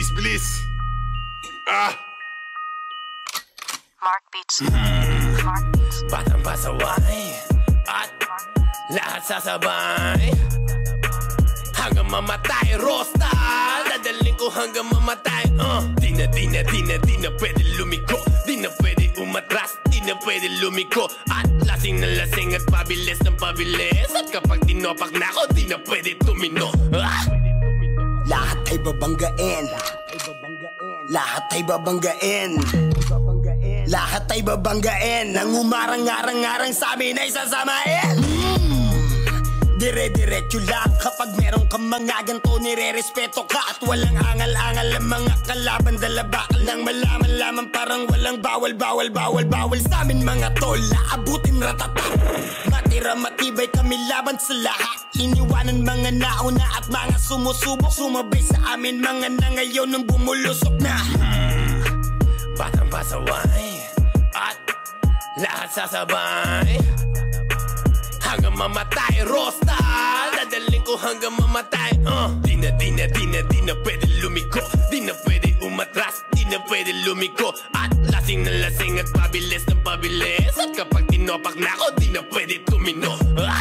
bilis. Mark Beats. Mark Beats. Batang pasaway at lahat sasabay hanggang mamatay. Rosta, dadaling ko hanggang mamatay. Di na pwede lumiko, di na pwede umatras, di na pwede lumiko. At lasing na lasing at pabilis ng pabilis. At kapag tinopak na ako, di na pwede tumino. Lahat ay babanggain, lahat ay babanggain, lahat ay babanggain. Nang umarang-arang-arang sa amin ay sasamain. Dire-diretso lang kapag meron kang mga ganto, nire-respeto ka. At walang angal-angal ang mga kalaban. Dalabakal nang malaman lamang parang walang bawal sa amin mga tol. Naabutin ratata, matira matibay kami laban sa lahat. Iniwanan mga nauna at mga sumusubok. Sumabay sa amin mga na ngayon nang bumulusok na. Batang pasaway at lahat sasabay hanggang mamatay. Rosta, dadaling ko hanggang mamatay. Di na pwede lumiko, di na pwede umatras, di na pwede lumiko. At lasing na lasing at pabilis ng pabilis. At kapag tinopak na ako, di na pwede tumino.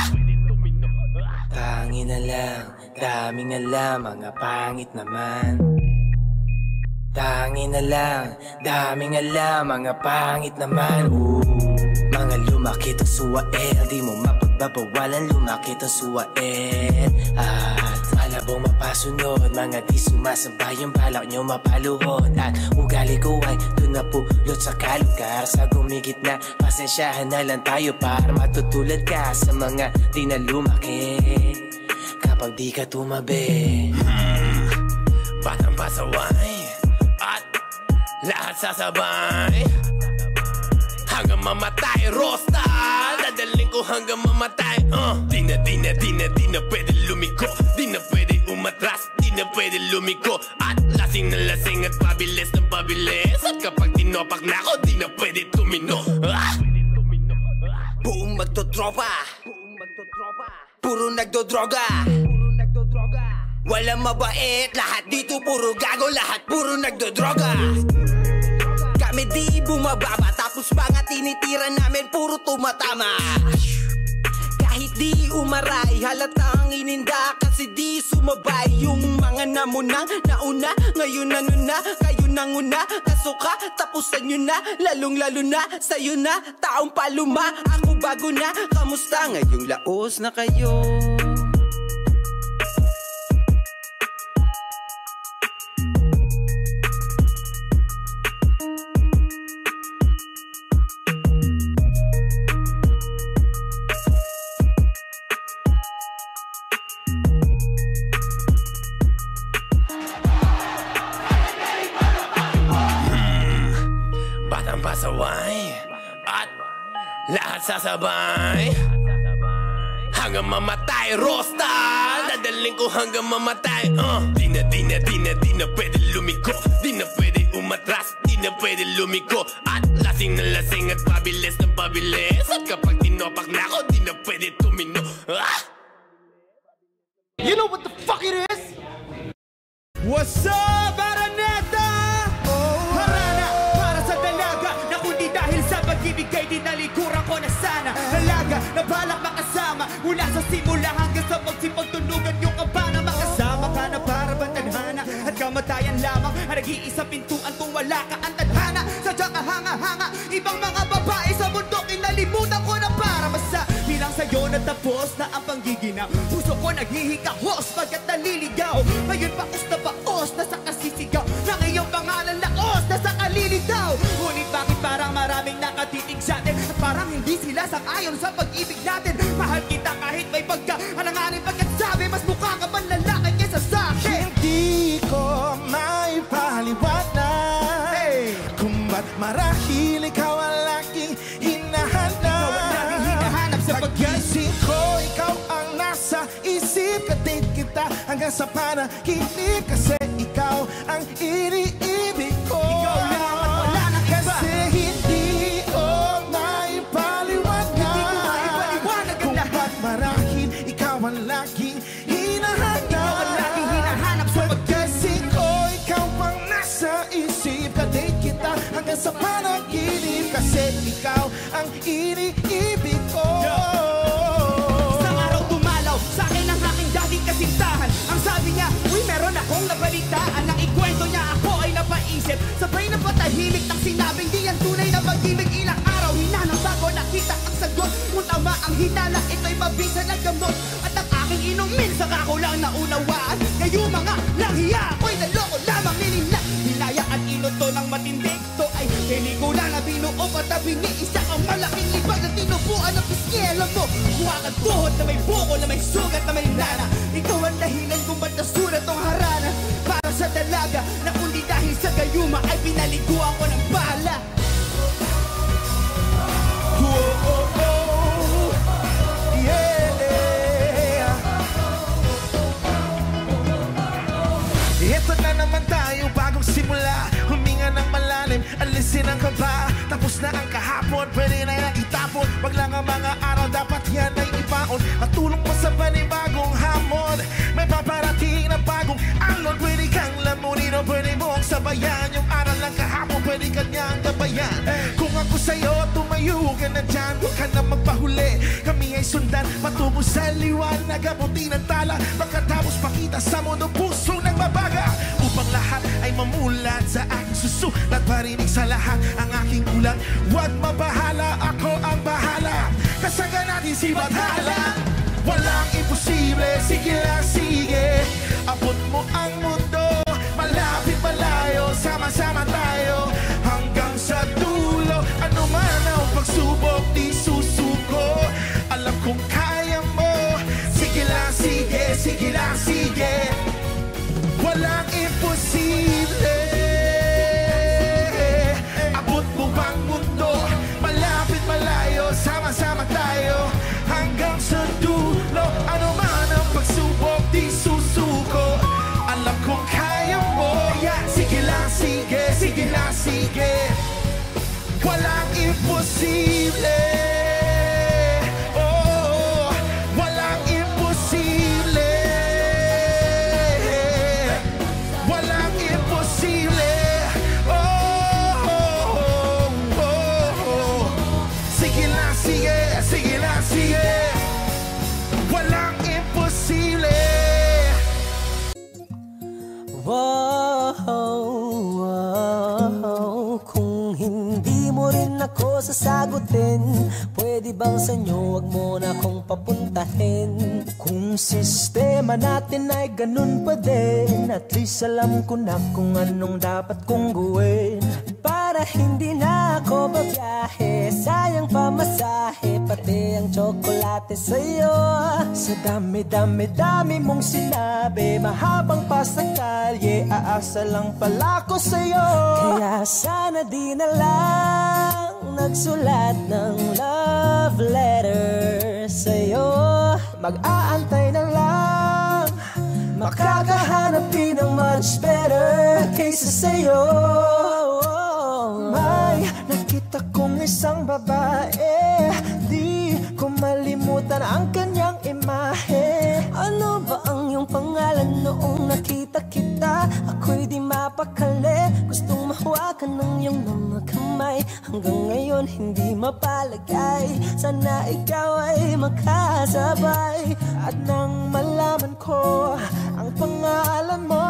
Pangin na lang, daming alam, mga pangit naman. Tangin na lang, daming alam, mga pangit naman. Mga lumakit ang suwael, di mo mapagbabawalan, lumakit ang suwael. At malabong mapasunod, mga di sumasabay yung balak nyo mapaluhod. At ugali ko ay dun na pulot sa kalugar. Sa gumigit na, pasensyahan na lang tayo para matutulad ka sa mga di na lumaki kapag di ka tumabi. Batang pasaway at lahat sasabay hanggang mamatay. Rosta, dadaling ko hanggang mamatay. Di na pwede lumiko, di na pwede umatras, di na pwede lumiko. At lasing na lasing at pabilis ng pabilis. At kapag tinopak na ako, di na pwede tumino. Buong magtotropa, puro nagdodroga. Walang mabait, lahat dito puro gago, lahat puro nagdodroga. Kami di bumababa, tapos mga tinitira namin puro tumatama. Kahit di umaray, halatang ininda kasi di sumabay. Yung mga namunang nauna, ngayon ano na, kayo nang una. Kasuka, tapusan nyo na, lalong lalo na, sa'yo na, taong paluma. Ako bago na, kamusta ngayong laos na kayo? Batang pasaway at lahat sasabay hanggang mamatay. Rosta, dadaling ko hanggang mamatay. Di na pwede lumiko, di na pwede umatras, di na pwede lumiko. At lasing na lasing at pabilis ng pabilis. At kapag tinopak na ako, di na pwede tumino. You know what the fuck it is? What's up, Araneta? Harana, para sa dalaga na kundi dahil sa pag-ibig kay dinalikuran ko na sana. Dalaga na balak makasama mula sa simula hanggang sa magsipagtunugan yung kabana. Makasama ka na para bang tadhana at kamatayan lamang ang nag-iisang pintuan kung wala ka ang tadhana. Sadya ka hanga-hanga, ibang mga babae sa mundo kinalimutan ko na para basta bilang sa'yo natapos na ang panggiginaw. Puso ko naghihikahos pagkat naliligaw. Ngayon paos na paos na sa kasisigaw ng iyong pangalan laos na sa kalilitaw. Ngunit bakit parang maraming nakatitig sa atin at parang hindi sila sang-ayon sa pag-ibig natin. Mahal kita kahit may pagka-alanganin pagkat sabi mas mukha ka man lalaki kesa sa akin. Hindi ko maipaliwanag kung ba't marahil ikaw ang laging hinahanap. Sa pag-isip ko, ikaw ang nasa isip. Katid kita hanggang sa panaginip kasi ikaw ang iniibig ko. Ikaw lang at wala nang iba. Kasi hindi ko maipaliwanag kung ba't marahil ikaw ang laging hinahanap. Ikaw ang laging hinahanap sa pag-isip ko, ikaw ang ikaw ang iniibig ko. Isang araw dumalaw sa akin ang aking dating kasintahan. Ang sabi niya, uy meron akong nabalitaan. Nang ikwento niya ako ay napaisip, sabay na patahimik nang sinabing di yan tunay na pag-ibig. Ilang araw hinanang bago nakita ang sagot. Kung tama ang hinala, ito'y mabisa na gamot. At ang aking inumin, saka ko lang naunawaan. Kayo mga langhiya, ako'y naloko lamang nilina. Hinayaan inuto ng matindig, to ay pelikula na binuo patabi ni isa ang malaking ibag na tinubuan ng piskela mo. Kuha kang tuhod na may buko, na may sugat, na may lana. Ikaw ang dahilan kung ba't nasulat tong harana. Para sa dalaga na kundi dahil sa gayuma ay pinaliguan ko ng bala. Ito na naman tayo, bagong simula. Huminga ng malalim, alisin ang kaba. Tapos na ang kahapon, pwede na yan itapon. Wag lang ang mga araw, dapat yan ay ibaon. Matulong mo sa panibagong hamon. May paparating na bagong alon. Pwede kang lamunin o pwede mong sabayan. Yung aral ng kahapon, pwede kanyang gabayan. Kung ako sa'yo, tumayo ka na dyan. Huwag ka na magpahuli, kami ay sundan. Matungo sa liwanag, abutin ang tala. Pagkatapos pakita sa mundo, puso nagbabaga. Upang lahat ay mamulat sa aking susulat. Parinig sa lahat ang aking ulat. Huwag mabahala, ako ang bahala. Kasaga natin si Bathala. Walang imposible, sige lang sige. Abot mo ang mundo, malapit malayo. Sama-sama tayo hanggang sa dulo. Ano man ang pagsubok, di susuko. Alam kong kaya mo. Sige lang sige, sige lang sige. Walang imposible. Abot mo bang mundo, malapit malayo. Sama-sama tayo hanggang sa dulo. Ano man ang pagsubok, di susuko. Alam kong kaya mo. Sige lang sige, sige lang sige. Walang imposible. Oh, walang imposible. Walang imposible. Oh, oh, oh, oh. Sige lang sige, sige lang sige. Walang imposible. Wow, wow. Kung hindi mo rin ako sasagutin, pwede bang sa inyo wag mo na akong papuntahin? Kung sistema natin ay ganun pa din, at least alam ko na kung anong dapat kong gawin. Para hindi na ako babiyahe, sayang pamasahe, pati ang tsokolate sa'yo. Sa dami-dami-dami mong sinabi, mahabang pa sa kalye, aasa lang pala ko sa'yo. Kaya sana di na lang nagsulat ng love letter sa'yo. Mag-aantay na lang, makakahanap din ng much better kaysa sa'yo. May nakita kong isang babae, di ko malimutan ang kanyang imahe. Ano ba ang iyong pangalan noong nakita kita? Ako'y di mapakali, gustong mahawakan ng iyong mga kamay. Hanggang ngayon hindi mapalagay, sana ikaw ay makasabay. At nang malaman ko ang pangalan mo,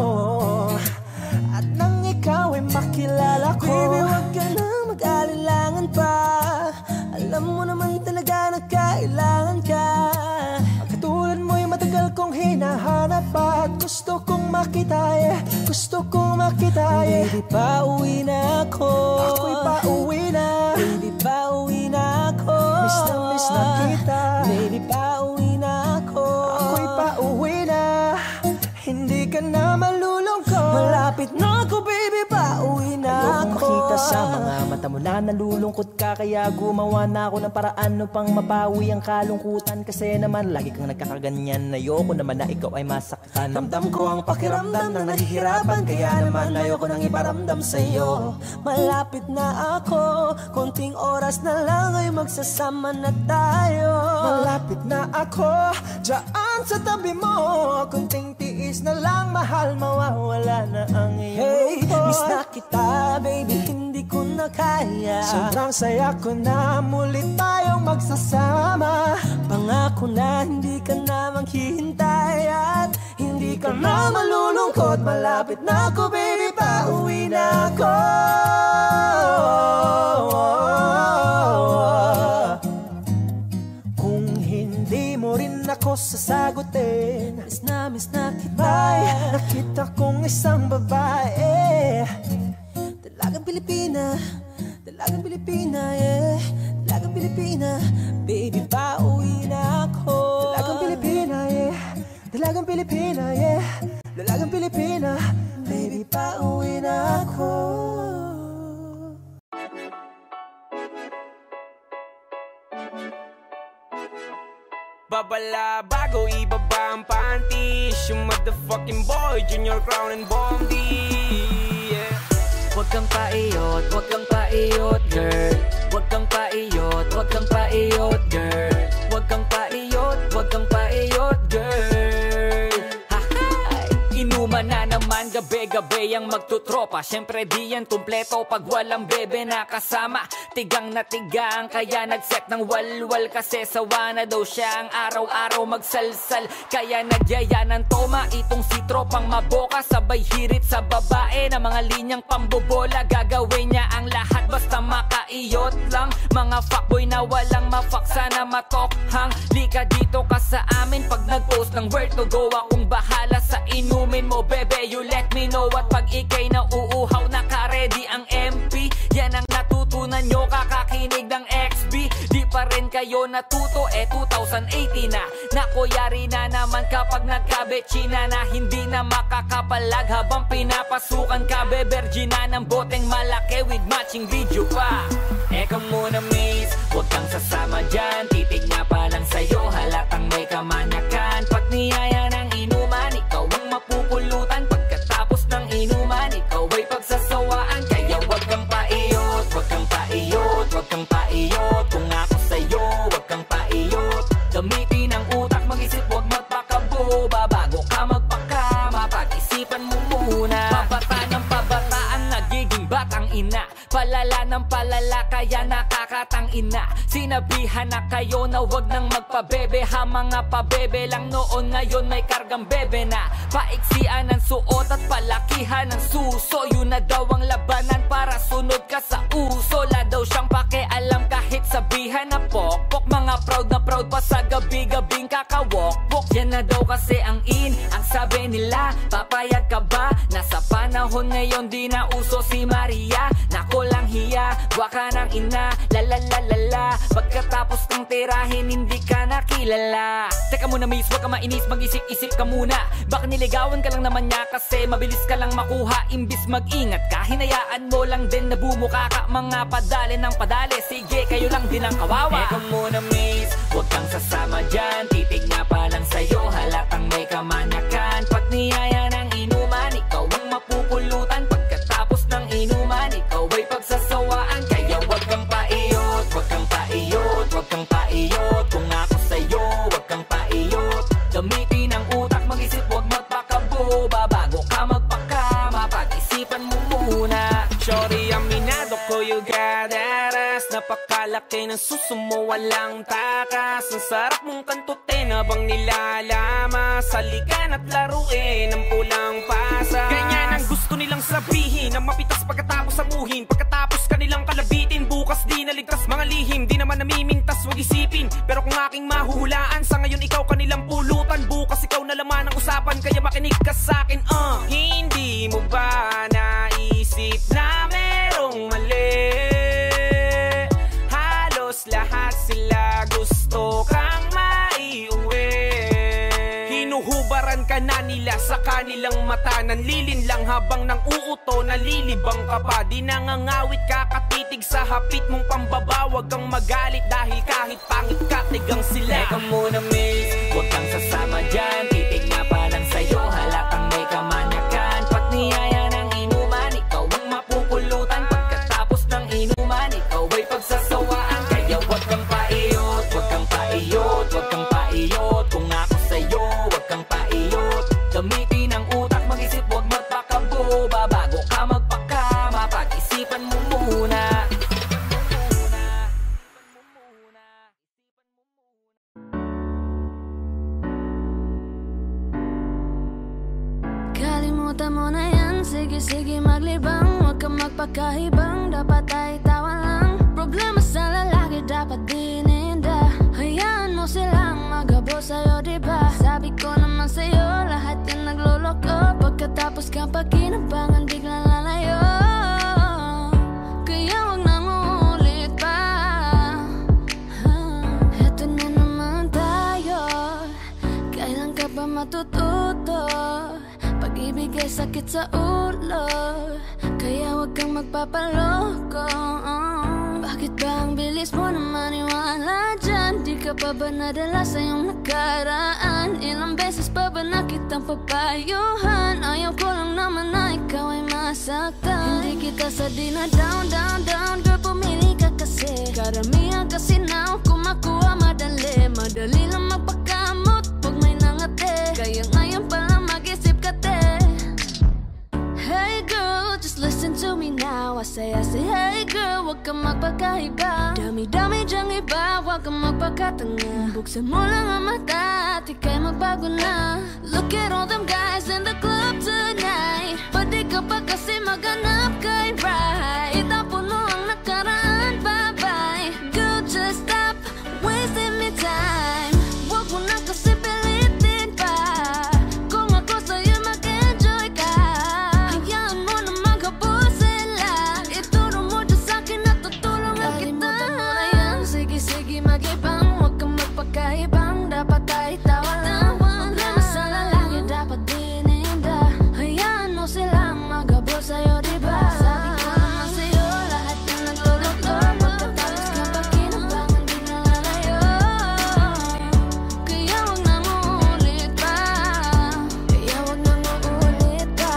at nang ikaw ay makilala ko, baby, wag ka nang mag-alinlangan pa. Alam mo naman talaga na kailangan ka. Katulad mo'y matagal kong hinahanap, at gusto kong makita, gusto kong makita. Baby, pauwi na ako. Ako'y pauwi na. Baby, pauwi na ako. Miss na kita. Baby, pauwi na ako. Ako'y pauwi na. Hindi ka na malulungkot. Malapit na ako, baby, pauwi na ako. Makita sa mga mata mo na nalulungkot ka, kaya gumawa na ako ng paraan upang mapawi ang kalungkutan. Kasi naman lagi kang nagkakaganyan, ayoko naman na ikaw ay masaktan. Ramdam ko ang pakiramdam ng nahihirapan, kaya naman ayoko nang iparamdam sa'yo. Malapit na ako, konting oras na lang ay magsasama na tayo. Malapit na ako, dyan sa tabi mo, konting tiis na lang, mahal, mawawala na ang iyong miss na kita, baby, hindi ko na makaya. Sobrang saya ko na muli tayong magsasama. Pangako na hindi ka na maghihintay at hindi ka na malulungkot. Malapit na ako baby, pauwi na ako. Kung hindi mo rin ako sasagutin, miss na kita. Nakita kong isang babae, Dalagang Pilipina, Dalagang Pilipina, yeah. Dalagang Pilipina, baby pauwi na ako. Dalagang Pilipina, yeah. Dalagang Pilipina, yeah. Dalagang Pilipina, baby pauwi na ako. Babala bago ibaba ang panties. Yung motherfucking boy, Junior Crown and Bondi, yeah. Huwag kang paiyot, huwag kang paiyot, girl. Huwag kang paiyot, huwag kang paiyot, girl. Huwag kang paiyot, huwag kang paiyot, girl. Ha-hay! Inuman na naman gabi-gabi ang magtutropa. Siyempre di yan kumpleto pag walang bebe na kasama. Tigang na tigang kaya nagset ng walwal. Kasi sawa na daw siya ang araw-araw magsalsal. Kaya nagyaya ng toma itong si tropang maboka. Sabay hirit sa babae na mga linyang pambobola. Gagawin niya ang lahat basta makaiyot lang. Mga fuckboy na walang mafaksa na matokhang. Lika dito ka sa amin pag nag-post ng where to go. Akong bahala sa inumin mo bebe, you let me know. At pag ikay na uuhaw naka-ready ang MP, yan ang natutunan nyo kakakinig ng XB. Di pa rin kayo natuto, 2018 na. Nakuyari na naman kapag nagkabetsina na hindi na makakapalag habang pinapasukan ka bebergina ng boteng malaki with matching video pa. Eka muna miss, huwag kang sasama dyan. Titig nga pa lang sa'yo, halatang may kamanyakan. Pag niyaya ng inuman, ikaw ang mapupulutan. Pagkatapos ng inuman, ikaw ay pagsasawaan. Kaya huwag kang paiyot, huwag kang paiyot, huwag kang paiyot. Kung ako sa'yo, huwag kang paiyot. Gamitin ang utak, mag-isip, huwag magpakaboba. Bago ka magpakama, pag-isipan mo muna. Pabata ng pabataan, nagiging batang ina. Palala ng palala, kaya nakakatang ina. Sinabihan na kayo na wag nang magpabebe. Ha mga pabebe lang noon, ngayon may kargang bebe na. Paiksian ng suot at palakihan ng suso. Yun na daw ang labanan para sunod ka sa uso. La daw siyang pakialam kahit sabihan na pokpok. Mga proud na proud pa sa gabi-gabing kakawokpok. Yan na daw kasi ang in, ang sabi nila. Papayag ka ba? Nasa panahon ngayon di na uso si Maria. Nako lang hiya, waka ng ina. Lalalalala, pagkatapos kang tirahin hindi ka nakilala. Teka muna miss, wag ka mainis, mag-isip-isip ka muna. Baka niligawan ka lang naman niya kasi mabilis ka lang makuha. Imbis mag-ingat ka, hinayaan mo lang din na bumuka ka. Mga padali ng padali, sige kayo lang din ang kawawa. Teka muna miss, wag kang sasama dyan. Titig nga pa lang sa'yo, halatang may kamanyakan. Pag niyaya ng inuman, ikaw ang mapupulutan. Pagkatapos ng inuman, ikaw ay pagsasawaan. Kaya wag kang paiyot, wag kang paiyot, wag kang paiyot. Kung ako sa'yo, wag kang paiyot. Gamitin ang utak, mag-isip, wag magpakaboba. Bago ka magpakama, pag-isipan mo muna. Sorry, aminado ko you got ass. Napakalaki ng suso mo, walang takas. Ang sarap mong kantutin habang nilalama. Salikan at laruin ang pulang pasa. Ganyan ang gusto nilang sabihin, ang mapitas pagkatapos amuhin. Pagkatapos kanilang kalabitin, bukas di naligtas mga lihim. Di naman namimintas, wag isipin. Pero kung aking mahuhulaan, sa ngayon ikaw kanilang pulutan. Bukas ikaw na laman ang usapan, kaya makinig ka sa'kin. Hindi mo ba naisip na merong mali? Halos lahat sila gusto kang maiuwi. Hinuhubaran ka na nila sa kanilang mata. Nanlilin lang habang nang uuto, nalilibang ka pa. Di nangangawit ka, katitig sa hapit mong pambaba. Huwag kang magalit dahil kahit pangit ka, tigang sila. Teka muna miss, huwag kang sasama dyan. Titig nga pa lang sa'yo, halatang may kamanyakan. Pag niyaya ng inuman, ikaw ang mapupulutan. Pagkatapos ng inuman, ikaw ay pagsasawaan. Kaya wag kang paiyot, wag kang paiyot, wag kang paiyot. Kung ako sa'yo, wag kang paiyot. Gamitin ang utak, mag-isip, wag magpakaboba. Bago ka magpakama, pag-isipan mo muna. Sige maglibang, huwag kang magpakahibang. Dapat ay tawa lang. Problema sa lalaki dapat dininda. Hayaan mo silang magabo sa'yo, diba? Sabi ko naman sa'yo, lahat yan nagloloko. Pagkatapos kang pagkinabangan, biglang lalayo. Kaya huwag nang uulit pa. Eto na naman tayo. Kailan ka ba matututo? Pag-ibig ay sakit sa ulo. Kaya huwag kang magpapaloko. Bakit ba ang bilis mo na maniwala dyan? Di ka pa ba nadala sa iyong nakaraan? Ilang beses pa ba na kitang papayuhan? Ayaw ko lang naman na ikaw ay masaktan. Hindi kita sa di na down, down, down. Girl, pumili ka kasi. Karamihan kasi now kumakuha madali. Madali lang magpakamot pag may nangate. Kaya ngayon pa lang mag-isip ka te. Hey girl, just listen to me now. I say hey girl, huwag kang magpakaiba. Dami-dami dyang iba, huwag kang magpakatanga. Buksan mo lang ang mata at ika'y magbago na. Look at all them guys in the club tonight. Pwede ka pa kasi maghanap kay right. Itapon mo ang nakaraan, bye-bye. Girl, just stop wasting me time. Huwag mo na kasi pilitin pa. Kung ako sa'yo mag-enjoy ka. Hayaan mo na maghabol sila. Ituro mo dyan sa'kin at tutulungan kita. Kalimutan mo na yan, sige-sige mag-ibang. Huwag kang magpakahibang, dapat ay tawa lang. Problema sa lalaki dapat dininda. Hayaan mo silang maghabol sa'yo, diba? Sabi ko naman sa'yo, lahat yan nagloloko. Pagkatapos kang pagkinabangan, biglang lalayo. Kaya huwag nang uulit pa. Kaya huwag nang uulit pa.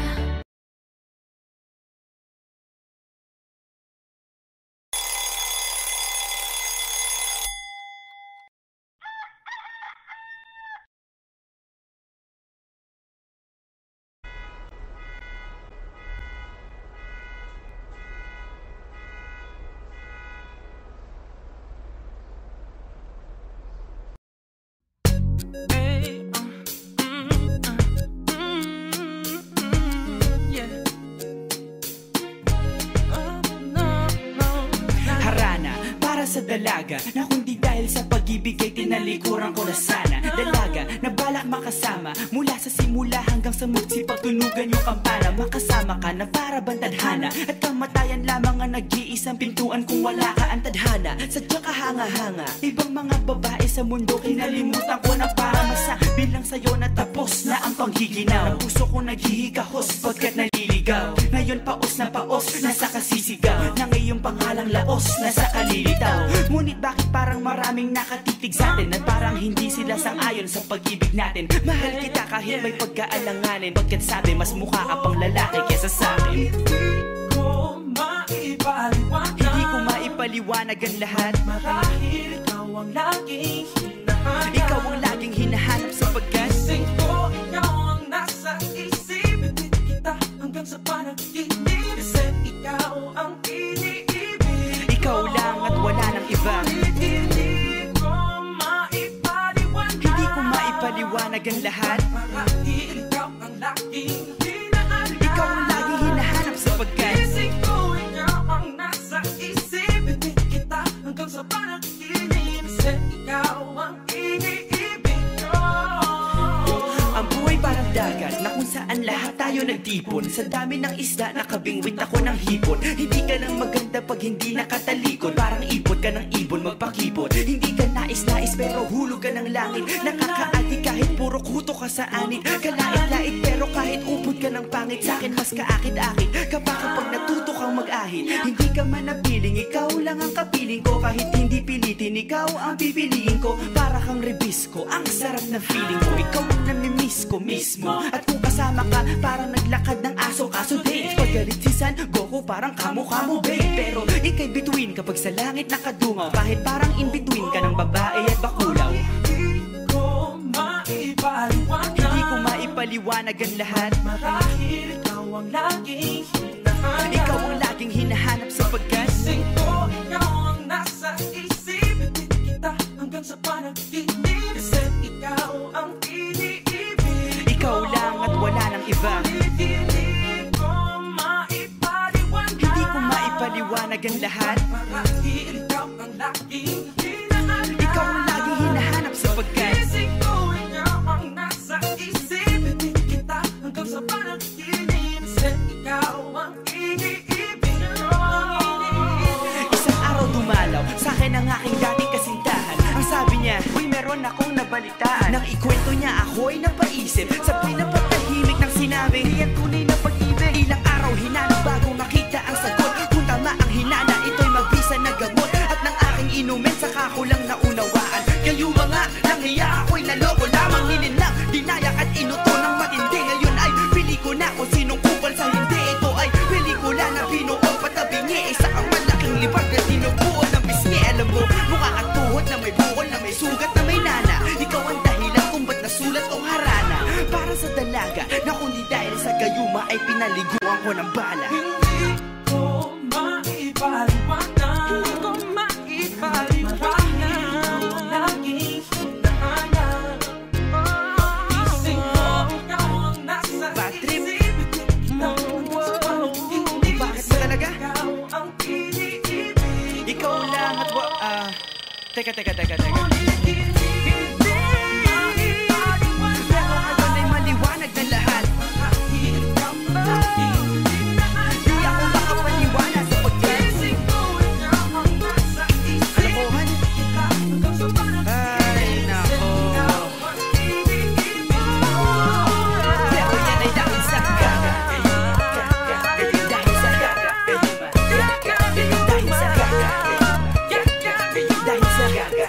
Harana, para sa dalaga na kundi dahil sa pag-ibig ay tinalikuran ko na sana. Dalaga na balak makasama mula sa simula hanggang sa magsipagtunugan yung kampana. Makasama ka na para bang tadhana at kamatayan lamang ang nag-iisang pintuan kung wala ka ang tadhana. Sadya ka hanga-hanga, ibang mga babae sa mundo kinalimutan ko na para masabi lang sa'yo na tapos na ang panghiginaw. Ang puso ko naghihikahos pagkat naliligaw. Ngayon paos na paos, nasa kasisigaw na ngayong pangalang laos, nasa kalilitaw. Ngunit bakit parang maraming nakatitig sa atin at parang hindi sila sang-ayon sa pag-ibig natin. Mahal kita kahit may pagkaalanganin, pagkat sabi mas mukha ka pang lalaki kesa sa akin. Hindi ko maipaliwanag ang lahat. Marahil ikaw ang laging hinahanap. Ikaw ang laging hinahanap sapagkat gising ko, ikaw ang nasa isip. Bitbit kita hanggang sa panaginip. Kasi ikaw ang iniibig. ikaw lang at wala nang iba. Hindi ko maipaliwanag ang lahat. Marahil ikaw ang laging hinahanap. Ikaw ang laging hinahanap sapagkat gising ko, ikaw ang nasa isip. Bitbit kita hanggang sa panaginip. Kasi ikaw ang iniibig ko. ang buhay parang dagat na kung saan lahat tayo nagtipon. Sa dami ng isda nakabingwit ako ng hipon. Hindi ka lang maganda pag hindi nakatalikod. Parang ipot ka ng ibon magpakipot. Hindi ka nais-nais pero hulog ka ng langit. Nakakaati kahit puro kuto ka sa anit. Kalait-lait pero kahit upod ka ng pangit. Sa'kin mas kaakit-akit kapag natuto kang mag-ahit. Hindi ka man napiling, ikaw lang ang kapiling ko. Kahit hindi pilitin, ikaw ang pipiliin ko. Para kang rebisco, ang sarap ng feeling ko. Ikaw ang namimiss ko mismo. At kung kasama ka, parang naglakad ng aso. Kaso date, paggalit si San Goku, parang kamo-kamo babe. Pero ika'y between kapag sa langit nakadungaw. Kahit parang in between ka ng babae at bakulaw. Hindi ko maipaliwanag. Hindi ko maipaliwanag ang lahat. Marahil ikaw ang laging hinahanap. Ikaw ang laging hinahanap sapagkat gising ko, ikaw ang nasa isip. Bitbit kita hanggang sa panaginip. Kasi ikaw ang iniibig. ikaw lang at wala nang iba. Hindi ko maliwanag ang lahat. Marahil ikaw ang laging hinahanap. Ikaw ang laging hinahanap sapagkat isip ko ikaw ang nasa isip. Ibig kita hanggang sa panaginip. Kasi ikaw ang iniibig. isang araw dumalaw sa akin ang aking dating kasintahan. Ang sabi niya, uy meron akong nabalitaan. Nang ikwento niya ako'y napaisip. Sabay na patahimik ng sinabi, di yan tunay na pag-ibig. Ilang araw hinanap bago makita ang sagot. Kung tama ang hinana, ito'y magbisa na gamot. At nang aking inumin, saka ko lang naunawaan. Kayo mga nang hiya ako'y naloko lamang. Nilinlang, dinayak at inuto ng matindi. Ngayon ay pili ko na kung sinong kupal sa hindi. Ito ay pelikula na binuong patabingi. Isa kang malaking libag na dinubuo ng bisngi. Alam mo, mukha kang tuhod na may bukol, na may sugat, na may nana. Ikaw ang dahilan kung ba't nasulat o harana. Para sa dalaga na kundi dahil sa gayuma ay pinaliguan ko ng bala. Hindi ko maipaliwanag. Hindi ko maipaliwanag. Laging hinahanap. Isip ko ikaw ang nasa Patrip. isip. Hindi Bakit ba talaga? ikaw ang iniibig. Ikaw lang at Teka. Pero ngayon ay maliwanag na lahat. Di ako makapaniwala sa pagkaisip. Kalokohan? Ay, nako. Pero yan ay dahil sa gaga. Dahil sa gaga. Dahil sa gaga. Dahil sa gaga.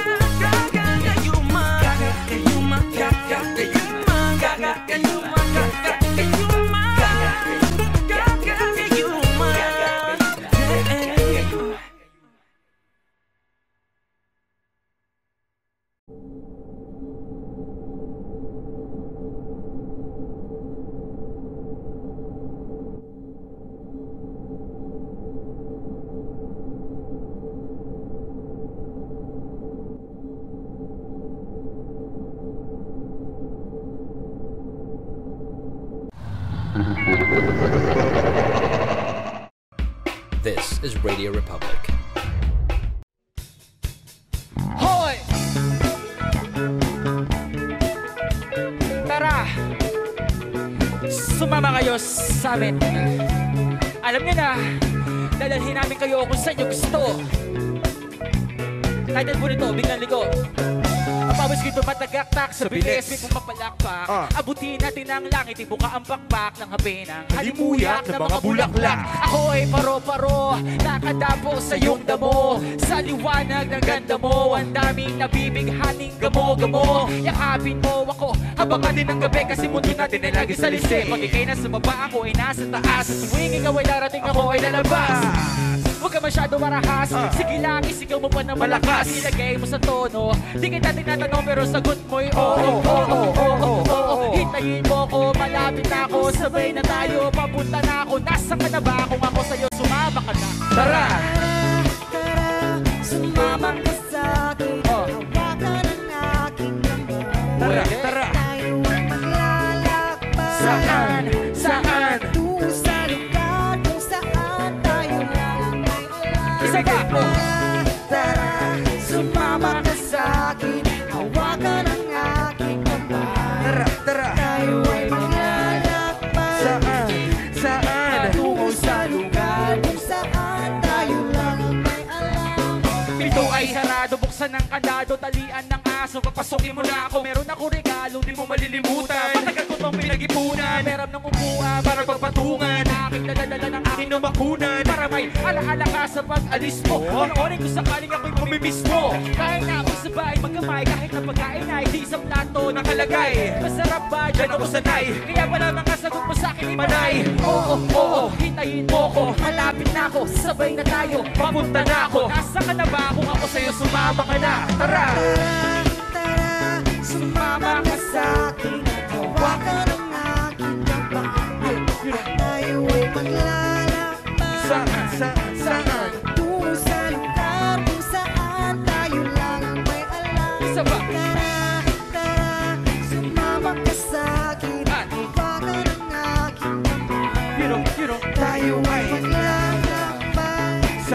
This is Radio Republic. Hoy! Tara! Sumama kayo sa amin. Alam niyo na, dadalhin namin kayo kung saan niyo gusto. Title po nito, Biglang Ligo. Ang pawis ko matagaktak sa bilis, may pumapalakpak. Abutin natin ang langit, ibuka ang pakpak ng habinang halimuyak ng mga bulaklak. Ako'y paro-paro, nakadapo sa iyong damo. Sa liwanag ng ganda mo, ang daming nabibighaning gamo-gamo. Yakapin mo ako, habang din ng gabi, kasi mundo natin ay lagi sa lise. Pag ikay nasa baba, ako ay nasa taas. Sa tuwing ikaw ay darating, ako ay lalabas. Huwag ka masyado marahas, sige lang, isigaw mo pa na malakas. Ilagay mo sa tono, di kita tinatanong pero sagot mo'y oo. Hintayin mo ko, malapit na ako, sabay na tayo, papunta na ako. Nasa ka na ba? Kung ako sa'yo, sumama ka na. Tara! Sumama ka sa'kin, hawakan ang aking kamay. Tara! Tayo ay maglalakbay. Saan? Tungo sa lugar kung saan tayo lang may alam. Isa pa! Tara, sumama ka sa'kin, hawakan ang aking kamay. Tayo ay maglalakbay. Saan? Tungo sa lugar kung saan tayo lang may alam. Ito ay sarado, buksan ng kandado, talian ng aso, papasokin mo na ako. Meron ako regalo, di mo malilimutan. Matagal ko tong pinag-ipunan, meron ng upuan para pagpatungan. Aking daladala ng aking namakunan, para may alaala ka sa pag-alis mo. Panoorin ko sakaling ako'y mamimiss mo. Kahit na ako sa bahay magkamay, kahit na pagkain ay di sa plato nakalagay. Masarap ba? Diyan ako sanay, kaya pala mga sagot mo sa'kin ipanay. Oo, hintayin mo ko, malapit na ako, sabay na tayo, papunta na ako. Nasa ka na ba? Kung ako sa'yo, sumama ka na. Tara! Sumama ka sa'kin, hawakan ang aking kamay. Tayo ay maglalakbay. Saan? Tungo sa lugar kung saan tayo lang ang may alam. Isa pa. Tara, sumama ka sa'kin, hawakan ang aking kamay. You know. Tayo ay maglalakbay.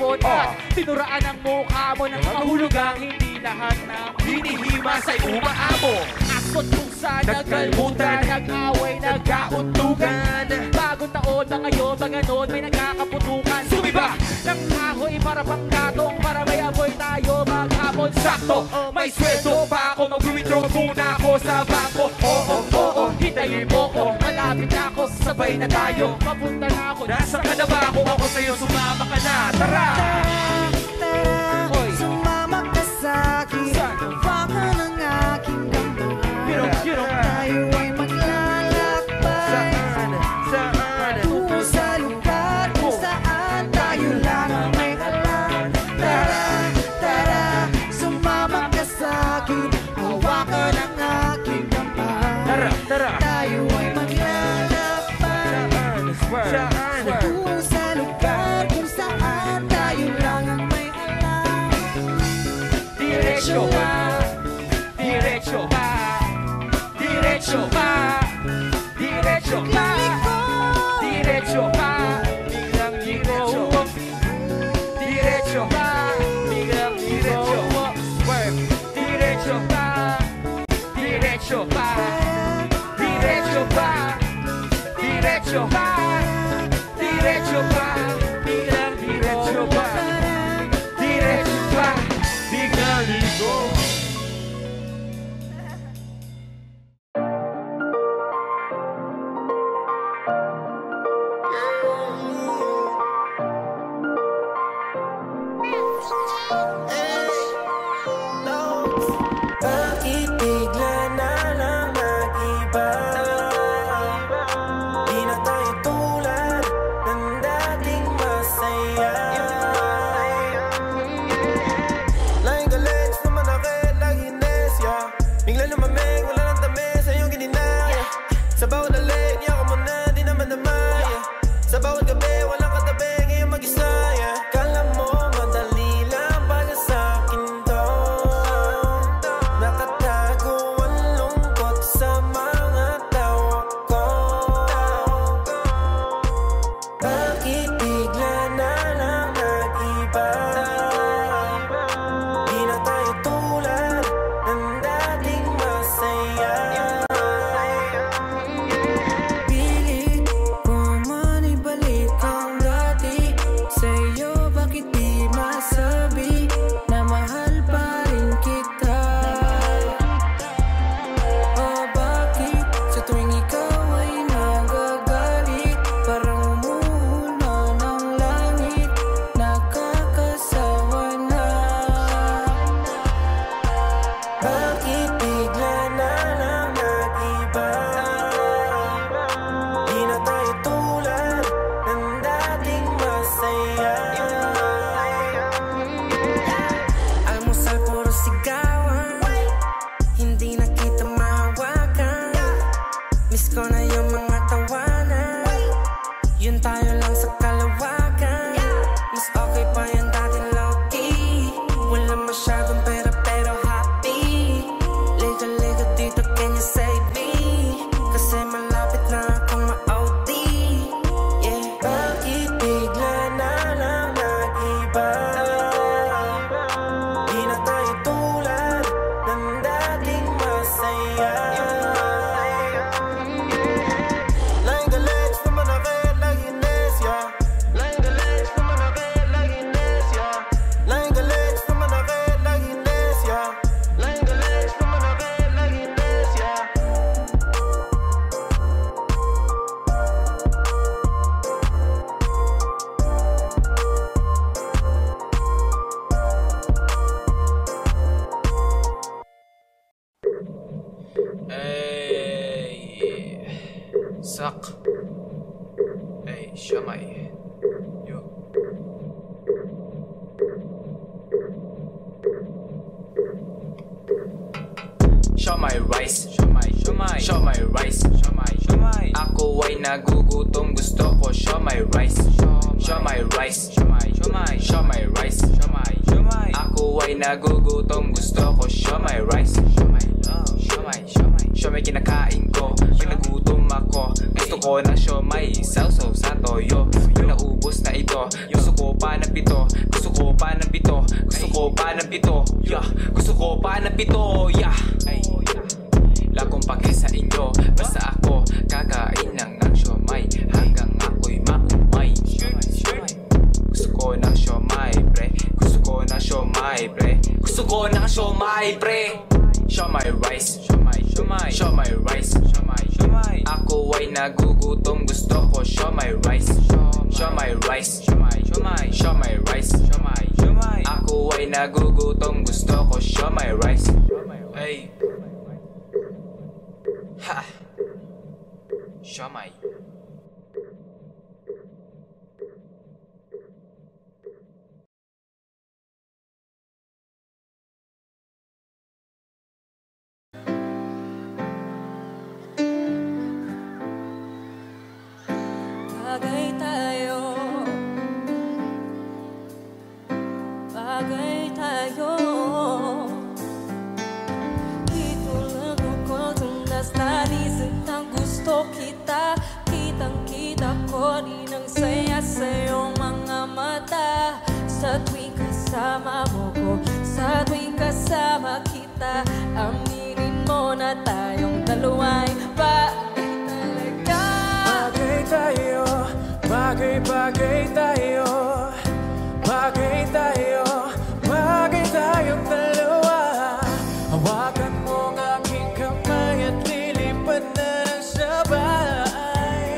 hapon at tinuraan ang mukha mo ng kahulugang hindi lahat ng hinihima sa'y umaamo. Akot kung saan nagkalmutan, nag-away, nagkauntugan. Bagong taon na ngayon, ba ganon may nagkakaputukan. Sumiba ng kahoy para pang gatong, para may amoy tayo maghapon. Sakto, may sweldo pa ako, mag-withdraw muna ako sa bangko. Oo, hintayin mo ko, malapit na ako, sabay na tayo. Papunta na ako, nasa ka na ba ako? Ako sa'yo, sumama ka na, tara! Sumama ka sa'kin, baka ng aking damdamin. Tayo ay maglalakbay tungo sa lugar kung saan tayo lang ang may alam. Tara, sumama ka sa'kin, hawakan ang aking damdamin. Tayo ay maglalakbay tungo sa lugar kung saan tayo lang ang may alam. Diretso pa, diretso pa, diretso pa, diretso pa, diretso pa, biglang diretso, diretso pa, biglang diretso, diretso pa, diretso pa, diretso pa, diretso pa, diretso pa, biglang diretso pa, diretso pa, biglang diretso. Bakit bigla na lang nag-iba? Di na tayo tulad ng dating masaya. Laging galit, sumanakit, laging nesya. Bigla lumamig, wala nang tamis sa iyong gininaya. Sa bawat alik, yaka mo na, di naman namaya. Sa bawat gabi, walang katabi, ngayon mag-isa. Kala mo madali lang para sa akin to. Nakatago ang lungkot sa mga tawa ko. Bakit bigla na lang nag-iba? Di na tayo tulad ng dating masaya. Pilit ko man ibalik ang dati sa'yo. Bakit di masabi na mahal pa rin kita? O bakit sa tuwing ikaw ay nagagalit, parang umuuna ng langit, nakakasawa na? Bakit bigla na lang nag-iba? Di na tayo tulad ng dating masaya. Almusal puro sigawan, hindi na kita mahawakan. Miss ko na yung mga tawanan, yun tayo lang sa kalawakan. Mas okay pa yung dating low-key, wala masyadong pera pero happy. Liga dito, can you save me? Kasi malapit na akong ma-OD. Yeah. Bakit bigla na lang nag-iba? Di na tayo tulad ng dating masaya. Laging galit, sumanakit, laging nesya. Laging galit, sumanakit, laging nesya. Laging galit, sumanakit, laging nesya. Laging galit, sumanakit, laging nesya. Hey, suck. Hey, Shamay. Yo. Shamay rice, Shamay rice, Ako ay nagugutom, gusto ko Shamay rice, Shamay rice, Ako ay nagugutom, gusto ko Shamay rice, Shamay kinakain ko, pag nagutom ako, gusto Gusto ko ng siomay, sausaw sa toyo. Yung naubos na ito, gusto ko pa ng pito. Gusto ko pa ng pito, gusto ko pa ng pito. Yeah, gusto ko pa ng pito. Yeah, lakong pake sa inyo, basta ako kakain lang ng siomay hanggang ako'y maumay. Gusto ko ng siomay, pre. Gusto ko ng siomay, pre. Gusto ko ng siomay, pre. Siomay rice, siomay, siomay, siomay rice, siomay, siomay. Ako ay nagugutom, gusto ko siomay rice, siomay rice, siomay, siomay, siomay rice, siomay, siomay. Ako ay nagugutom, gusto ko siomay rice. Hey. Ha. Siomay. Bagay tayo, bagay tayo. Dito lang ako tunas nanisip ng gusto kita. Kitang-kita ko rin ang saya sa iyong mga mata. Sa tuwing kasama mo ko, sa tuwing kasama kita, aminin mo na tayong dalawa'y bagay talaga. Bagay tayo, bagay tayo, bagay tayo, bagay tayong dalawa. Hawakan mo ang aking kamay at lilipad na ng sabay.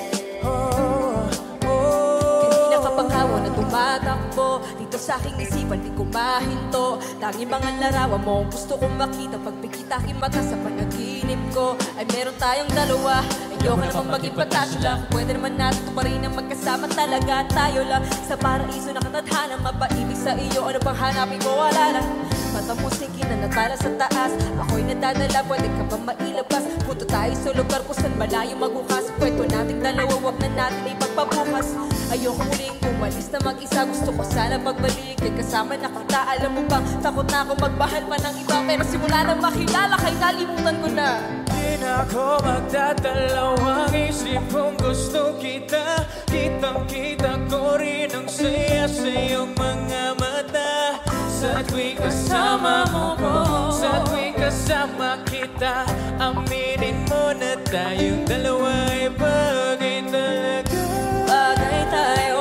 Oh, oh. Kanina kapanghawa na tumatakbo dito sa aking isipan, di ko mahinto. Tanging mga larawan mo gusto kong makita. Pag pikita aking mata sa panaginip ko, ay meron tayong dalawa. Ayoko namang maging patato lang. Pwede naman natin ito pa rin ang magkasama talaga. Tayo lang sa paraiso na katadhana. Mapaibig sa iyo, ano bang hanapin ko? Wala lang. Mata mo sige na natala sa taas. Ako'y nadadala, pwede ka ba mailabas? Punto tayo sa lugar kung saan malayo magbukas. Kwento nating dalawa, wag na natin ipagpabukas. Ayoko muling umalis na mag-isa. Gusto ko sana magbalik kay kasama na kita. Alam mo bang takot na ako magmahal pa ng iba. Pero simula nang makilala kay nalimutan ko na. Di na ako magdadalawang isip kung gusto kita. Kitang-kita ko rin ang saya sa iyong mga mata. Sa tuwing kasama mo ko, sa tuwing kasama kita, aminin mo na tayong dalawa ay bagay talaga. Bagay tayo,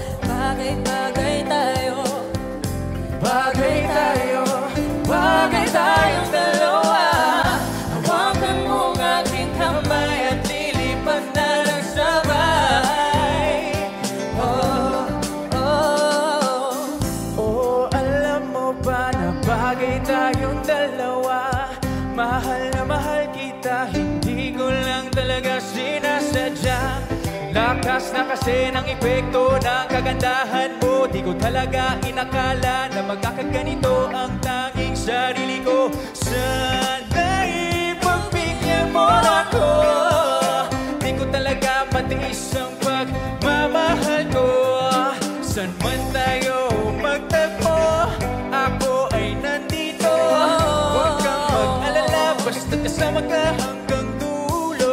bagay tayo, bagay tayo, bagay tayong dalawa. Hawakan mo ang aking kamay at lilipad na ng sabay. Oh, oh, oh, alam mo ba na bagay tayong dalawa? Mahal na mahal kita, hindi ko lang talaga sinasadya. Lakas na kasi ng epekto ng kagandahan mo. Di ko talaga inakala na magkakaganito ang tanging sarili ko. Sana'y pagbigyan mo ako. Di ko talaga matiis ang pagmamahal ko. San man tayo magtagpo, ako ay nandito. Huwag kang mag-alala, basta kasama ka hanggang dulo.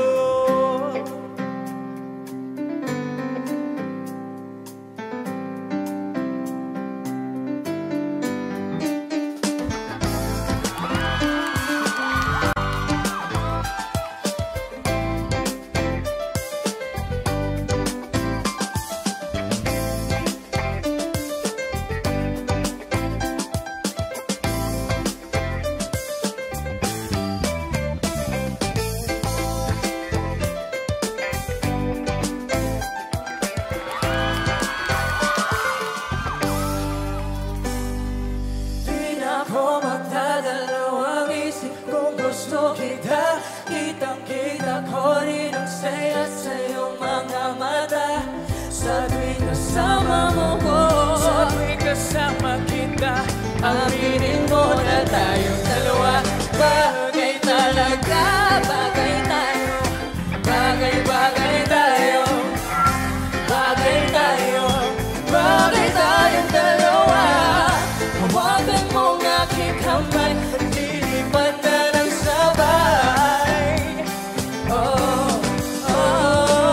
Kitang-kita ko rin ang saya sa iyong mga mata. Sa tuwing kasama mo ko, sa tuwing kasama kita, aminin mo na tayong dalawa. Bagay talaga, bagay tayo, bagay tayo, bagay tayo, bagay tayong dalawa. Hawakan mo ang aking kamay at lilipad na ng sabay. Oh, oh,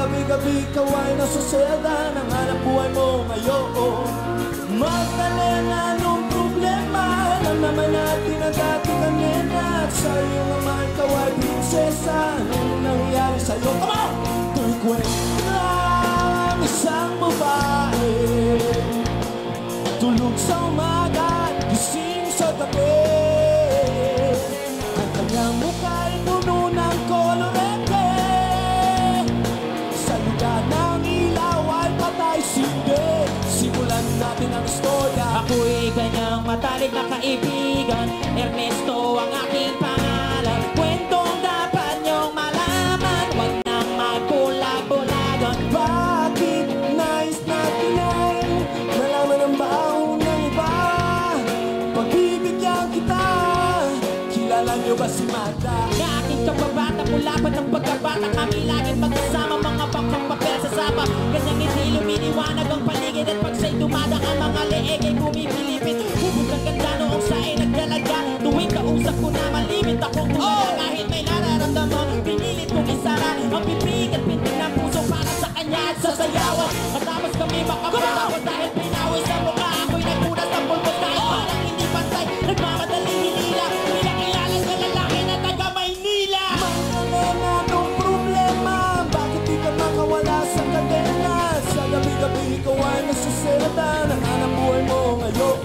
gabi-gabi ikaw ay nasa selda ng hanap buhay mo ngayon. Magdalena, anong problema? Alam naman natin ang dati kanina. At sa iyong ama ikaw ay prinsesa. Anong nangyari sa'yo? Come on! Ito'y kwento ng isang babae, tulog sa umaga, gising sa gabi. Ang kanyang mukha'y puno ng kolorete. Sa lugar ng ilaw ay patay sindi. Simulan natin ang istorya. Ako'y kanyang matalik na kaibigan, Ernesto ang aking pangalan. Kwentong dapat niyong malaman, huwag nang magbulag-bulagan. Bakit nais natin ay nalaman ang baho ng iba? Pagbibigyan kita, kilala niyo ba si Magda? Na aking kababata, mula pa ng pagkabata, kami laging magkasama, mga bangkang papel sa sapa. Kanyang hindi luminiwanag ang paligid, at pag siya'y dumada ang mga leeg ay bumipilipit. Hubog ang ganda noong siya'y nagdalaga. Tuwing kausap ko na malimit akong tumala, kahit may nararamdaman, pinilit kong isara ang bibig at pintig ng puso para sa kanya at sasayawan. Matapos kami makapatawa dahil pinawis sa mukha, ako'y nagpunas ng pulpos kahit parang hindi pantay. Nagmamadaling hinila, pinakilala sa lalaki na taga Maynila. Magdalena, anong problema? Bakit di ka makawala sa kadena? Sa gabi-gabi ikaw ay nasa selda ng hanap buhay mo ngayon.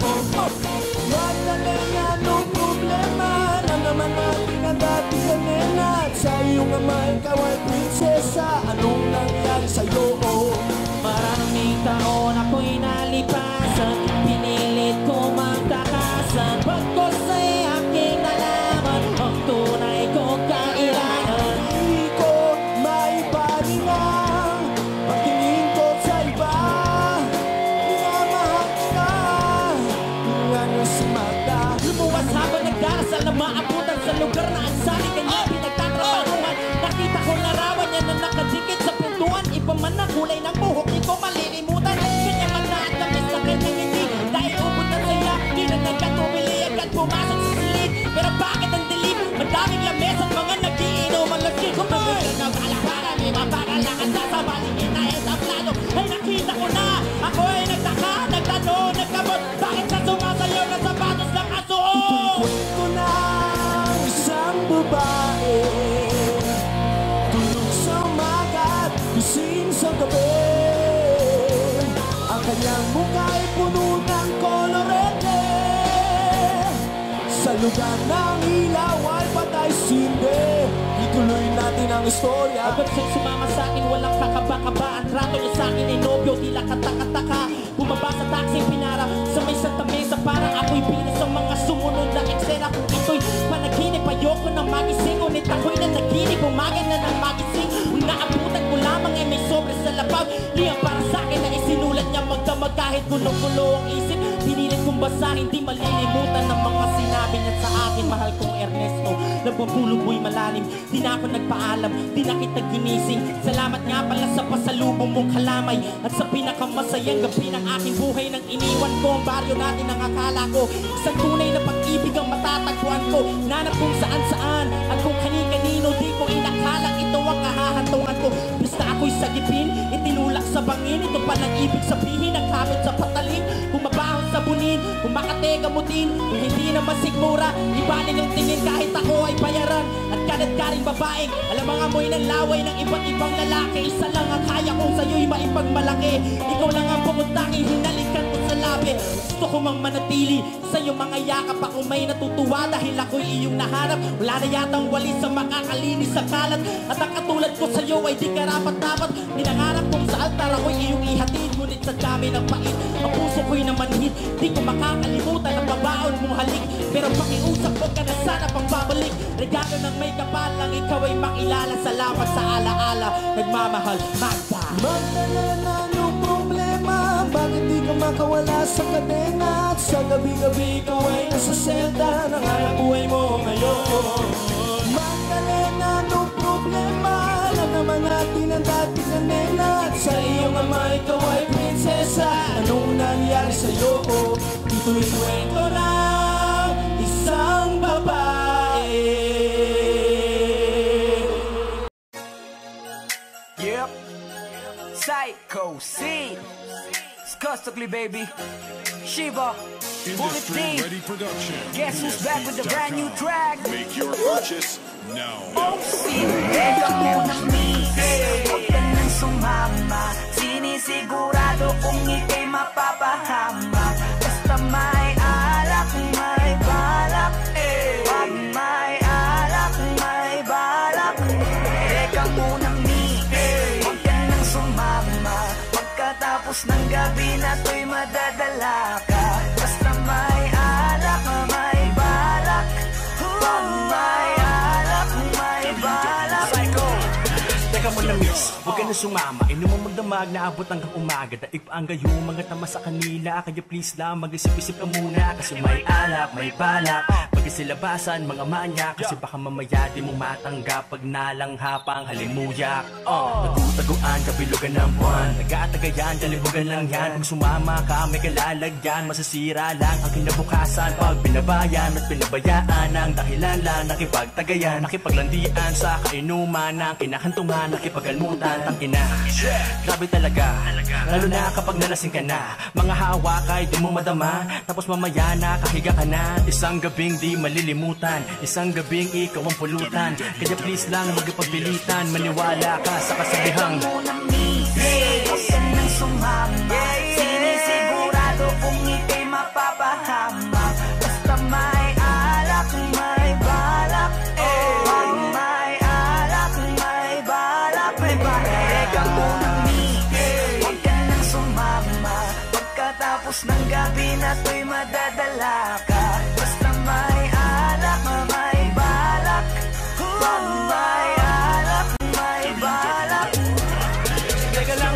Magdalena, anong problema? Alam naman natin ang dati kanina. At sa iyong ama ikaw ay prinsesa. Anong nangyari sa'yo? Maraming taon ako'y nalipasan, pinilit ko magtakasan. Pagkos ay aking nalaman ang tunay kong kailangan. Hindi ko maipalingan pagtingin ko sa iba. Minamahal kita, nga niyo si Magda. Lumuwas habang nagdarasal na maabutan sa lugar na ang sali kanya pinagtatrabahuan. Nakita ko larawan niya na nakadikit sa pintuan. Iba man ang kulay ng buhok, di ko malilimutan. Kanya man na at tamis na kanyang hindi, dahil ubod na saya, di na nagkatumili agad pumasok sa silid. Pero bakit ang dilim? Madaming lames at mga nagiinom ang lasing. Kumabit na kalakaran, may mapakalakan sa sabalingin na etablado. Ay nakita ko na, ako ay nagtaka, nagtanong, nagkamot. Bakit sa sumasayaw na sapatos ng kasuot? Kwento ng isang babae, tulog sa umaga at gising sa gabi. Ang kanyang mukha'y puno ng kolorete. Sa lugar ng ilaw ay patay sindi. Ituloy natin ang istorya. Agad siyang sumama sa'kin, walang kakaba-kaba. Ang trato niya sa'kin ay nobyo, tila kataka-taka. Bumaba sa taxi, pinara sa may Santa Mesa. Parang ako'y pinis sa mga sumunod na eksena. Kung ito'y panaginip, ayoko nang magising. Ngunit ako'y nanaginip, umaga na nang magising. Kung naabutan ko lamang ay may sobre sa lapag. Liyan para sa'kin na isinulat niya magdamag. Kahit gulong-gulo ang isip, pinilit kong basahin, di malilimutan ng mga sinabi niya sa akin. Mahal kong Ernesto, nagpapulog mo'y malalim. Di na ako nagpaalam, di na kita ginising. Salamat nga pala sa pasalubong mong kalamay. At sa pinakamasayang gabi ng aking buhay, nang iniwan ko ang baryo natin ang akala ko isang tunay na pag-ibig ang matatagpuan ko. Nanap kung saan-saan at kung kani-kanino, di ko inakalang ito ang kahahantungan ko. Basta ako'y sagipin, itinulak sa bangin. Ito palang ibig sabihin, nagkamit sa patalim. Kung mabahon sa bunin, kung makatega mo din, kung hindi na masigmura, ibanin yung tingin kahit ako ay bayaran. At kadat ka rin babaeng alam ang amoy ng laway ng iba't ibang lalaki. Isa lang ang kaya kong sa'yo'y maipagmalaki. Ikaw lang ang pumutanging hinalikan ko sa labi. Gusto ko mang manatili sa'yo mga yakap. Ako may natutuwa dahil ako'y iyong naharap. Wala na yatang wali sa makakalinis sa kalat. At ang katulad ko sa'yo ay di karapat-dapat. Pinangarap kong sa altar ako'y iyong ihatid. Ngunit sa dami ng pait, ang puso ko'y namanhid. Di ko makakalimutan ang babaon mong halik. Pero pakiusap ko ka na sana pang babalik. Regalo ng may kapal lang ikaw ay makilala. Salamat sa alaala, nagmamahal Magda. Magdalena, anong problema? Bakit di ka makawala sa kadena? At sa gabi-gabi ikaw ay nasa selda ng hanap buhay mo ngayon. Magdalena, anong problema? Alam naman natin ang dati kanina. At sa iyong ama ikaw ay prinsesa. Anong nangyari sa'yo? Ito'y kwento ng isang babae. Yep. Drastically, baby. Shiva, Bullet Team. Guess who's back with the brand new track? Make your purchase now. Teka muna, miss. Huwag ka nang sumama. Sinisigurado kung ika'y mapapahama. Basta may alak, may balak. Pag may alak, may balak. Teka muna, miss. Huwag ka nang sumama. Pagkatapos ng gabi na to'y madadala ka. Basta may alak, may balak. Pag may alak, may balak. Psycho. Teka mo na miss, huwag ka na sumama. Inuman magdamag na abot hanggang umaga. Daig pa ang gayo, mga tama sa kanila. Kaya please lang, mag-isip-isip ka muna. Kasi may alak, may balak. Pag-isilabasan, mga manya. Kasi baka mamaya di mo matanggap pag nalanghapang halimuyak. Nagtutaguan, kabilugan ng buwan. Nag-aatagayan, kalibugan lang yan. Kung sumama ka, may kalalagyan. Masasira lang ang kinabukasan. Pag binabayan at pinabayaan ang dahilan lang nakipagtagayan. Nakipaglandian sa kainuman ng kinakantungan. Nakipagalmutan, tangina. Grabe talaga, lalo na kapag nalasing ka na. Mga hawak ay di mo madama. Tapos mamaya nakahiga ka na. Isang gabing di malilimutan. Isang gabing ikaw ang pulutan. Kaya please lang magpagpilitan. Maniwala ka sa kasabihang Huwag ka nang sumama. Sinisigurado kung ika'y mapapahama. Basta may alak, may balak. Pag may alak, may balak. Teka muna, huwag ka nang sumama. Pagkatapos ng gabi na to'y madadala ka. Basta may alak, may balak. Pag may alak, may balak. Teka lang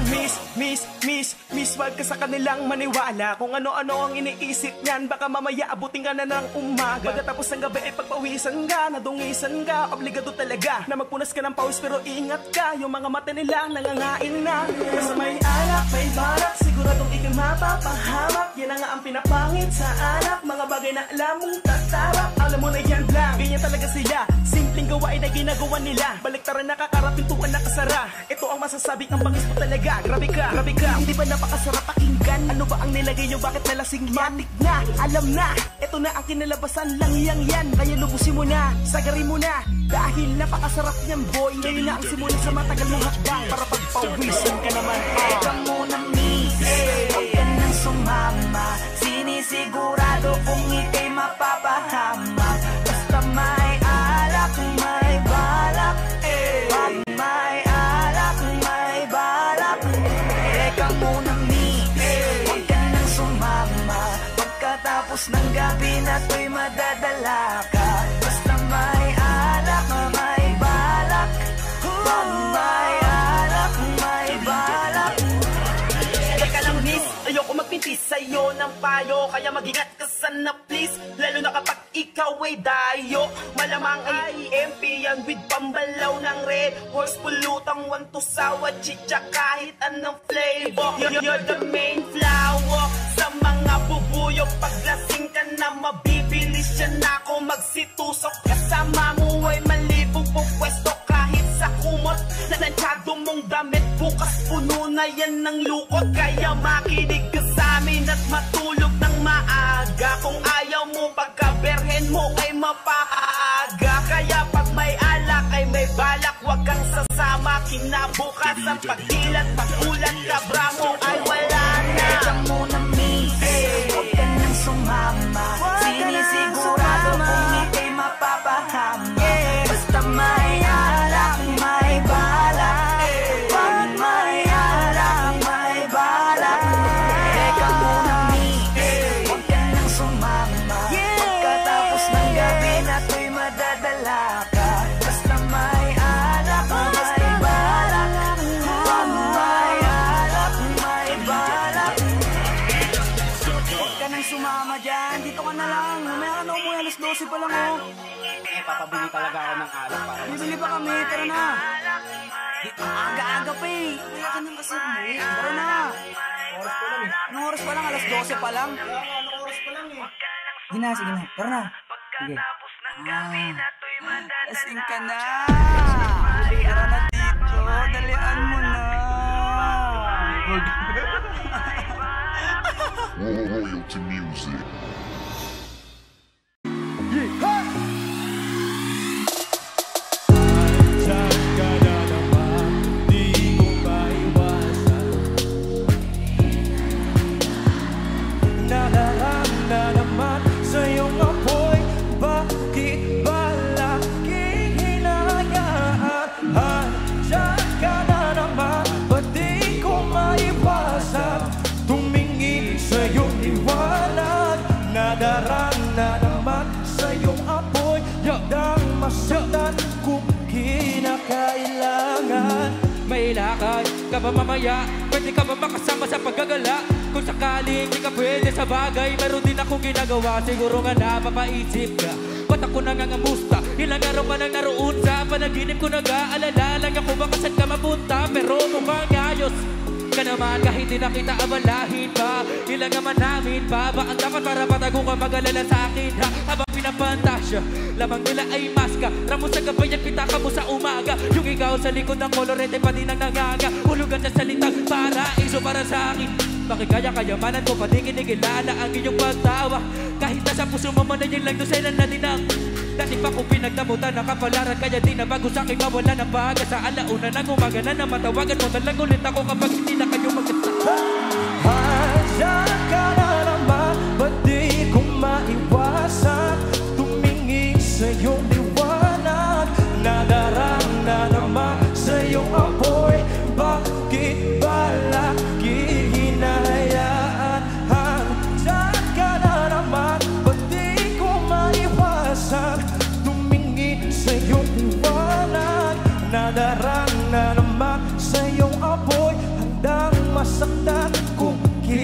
miss, wag ka sa kanilang maniwala. Kung ano-ano ang iniisip niyan, baka mamaya abutin ka na ng umaga. Pagkatapos ng gabi ay pagpawisan ka, nadungisan ka. Obligado talaga na magpunas ka ng pawis, pero ingat ka. Yung mga mata nila nangangain na. Basta may alak, may balak, siguradong ikay mapapahamak. Yan na nga ang pinapangit sa anak. Mga bagay na alam mong tatarap. Alam mo na yan lang, ganyan talaga sila. Simpleng gawain na ginagawa nila. Baliktaran nakakarapintuan nakasara. Ito ang masasabi ang bangis mo talaga. Grabe ka, hindi ba napakasarap pakinggan? Ano ba ang nilagay nyo, bakit nalasing yan? Matik na, alam na, ito na ang kinalabasan lang yan. Kaya lubusin mo na, sagarin mo na. Dahil napakasarap niyan boy. Ngayon na ang simula sa matagal mong hakbang. Para pagpawisan ka naman. Teka muna, miss. Huwag ka nang sumama. Sinisigurado kung ika'y mapapahama. Basta may alak, may balak. Pag may alak, may balak. Teka muna, miss. Huwag ka nang sumama. Pagkatapos ng gabi na to'y madadala ka. Basta may alak, may balak. Pag may alak, may balak. Teka lang miss, ayoko magpintis sa'yo ng payo. Kaya mag-ingat ka sana please. Lalo na kapag ikaw ay dayo. Malamang ay EMP yan with pambalaw ng red horse. Pulutang wanto sawa, chicha kahit anong flavor. You're the main flower sa mga bubuyo. Paglasing ka na mabibilis siya na ako magsitusok. Kasama mo ay malibog po pwesto kahit sa kumot. Nanansyado mong damit bukas puno na yan ng lukot. Kaya makinig ka sa amin at matulog ng maaga. Kung ayaw mo pagkaberhen mo ay mapaaga. Kaya pag may alak ay may balak, wag kang sasama. Kinabukas ang pagdilat, pagulat, kabra mo ay wala na. Teka muna, miss. Huwag ka nang sumama. Sinisigurado kung ika'y mapapahama. Basta may alak, may balak. Pag may alak, may balak. Teka muna, miss. Huwag ka nang sumama. Pagkatapos ng gabi na to'y madadala ka. Basta may alak, may balak. Pag may alak, may balak. Huwag ka nang sumama dyan. Dito ka na lang. Mamaya ka na umuwi. Alas 12 pa lang oh. Papabili talaga ako ng alak para Bibili pa kami. Tara na. Aga-aga pa eh. Kaya ka nang kasi umuwi. Tara na. oras pa lang eh. Anong oras pa lang? Alas 12 pa lang. Anong oras pa lang eh. Sige na, sige na. Tara na. Sige. Lasing ka na. Tara na dito. Dalian mo na. Royalty Music. May lakad ka ba mamaya? Pwede ka ba makasama sa paggagala? Kung sakaling di ka pwede sa bagay, meron din akong ginagawa. Siguro nga napapaisip ka, ba't ako nangangamusta? Ilang araw pa nang naroon sa panaginip ko, nag-aalala lang ako baka saan ka mapunta. Pero mukhang ayos ka naman kahit di na kita abalahin pa. Ilang naman namin pa ba ang dapat para patago ka mag-alala sa akin ha? Habang pinapantasya, lamang nila ay maska. Ramo sa gabay at pitaka mo sa umaga. Yung ikaw sa likod ng kolorete pa din ang nanganga. Hulugan sa salitang paraiso para sa akin. Bakit kaya kayamanan ko pa di kinikilala ang iyong pagtawa? Kahit nasa puso mo manayin lang doon sa ilan na dinang. Dati pa kong pinagdamutan ng kapalaran, kaya di na bago sa akin mawala ng baga. Sa alauna ng umaga na matawagan mo talang ulit ako kapag hindi na kayo magkasama. Andiyan ka na naman, ba't di ko maiwasan tumingin sa iyong liwanag? Nadarang na naman sa iyong apoy, bakit ba lagi hinahayaan? Andiyan ka na naman, ba't di ko maiwasan tumingin sa iyong liwanag? Nadarang na naman sa iyong apoy, handang masaktan kung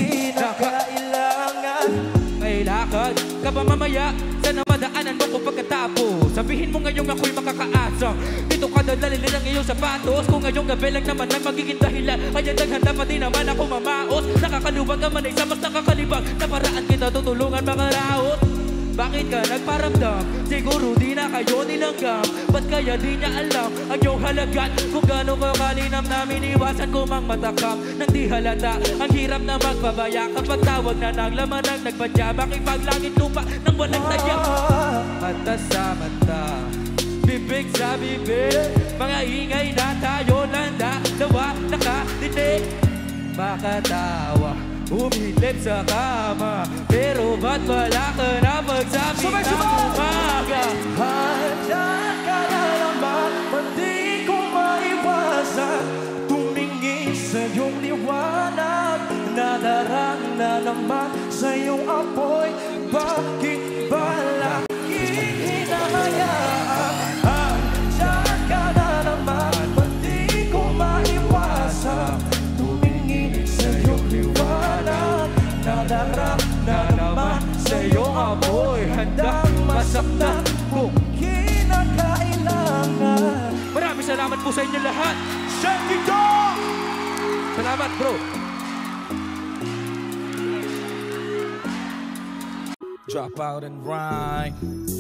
kinakailangan. May lakad ka ba mamaya? Sana madaanan mo kung pagkatapos sabihin mo ngayong ako'y makakaasang. Dito ka dadalilin ang iyong sapatos. Kung ngayong gabi lang naman ang magiging dahilan, kaya naghanda pa din naman ako mamaos. Nakakaluwag naman ay sa mas nakakalibang na paraan kita tutulungan mga raot. Bakit ka nagparamdam? Siguro di na kayo nilanggam. Ba't kaya di niya alam ang iyong halagan? Kung gano'n ko kalinam namin, iwasan ko mang matakam nang di halata. Ang hirap na magpabaya kapag tawag na ng laman ang nagpadya. Makipaglangit lupa nang walang taya. Mata sa mata, bibig sa bibig, mga ingay na tayo lang dalawa nakadinig. Makatawa, umilip sa kama, pero ba't wala ka na pagsabi ng umaga? Andiyan ka na naman, ba't di ko maiwasan tumingin sa iyong liwanag? Nadarang na naman sa iyong apoy, bakit ba lagi hinahayaan? Andiyan ka na naman, ba't di ko maiwasan tumingin sa iyong liwanag? Nadarang na naman sa iyong apoy, handang masaktan kung kinakailangan. Maraming salamat po sa inyo lahat. Sentito! Salamat bro. Drop out and rhyme.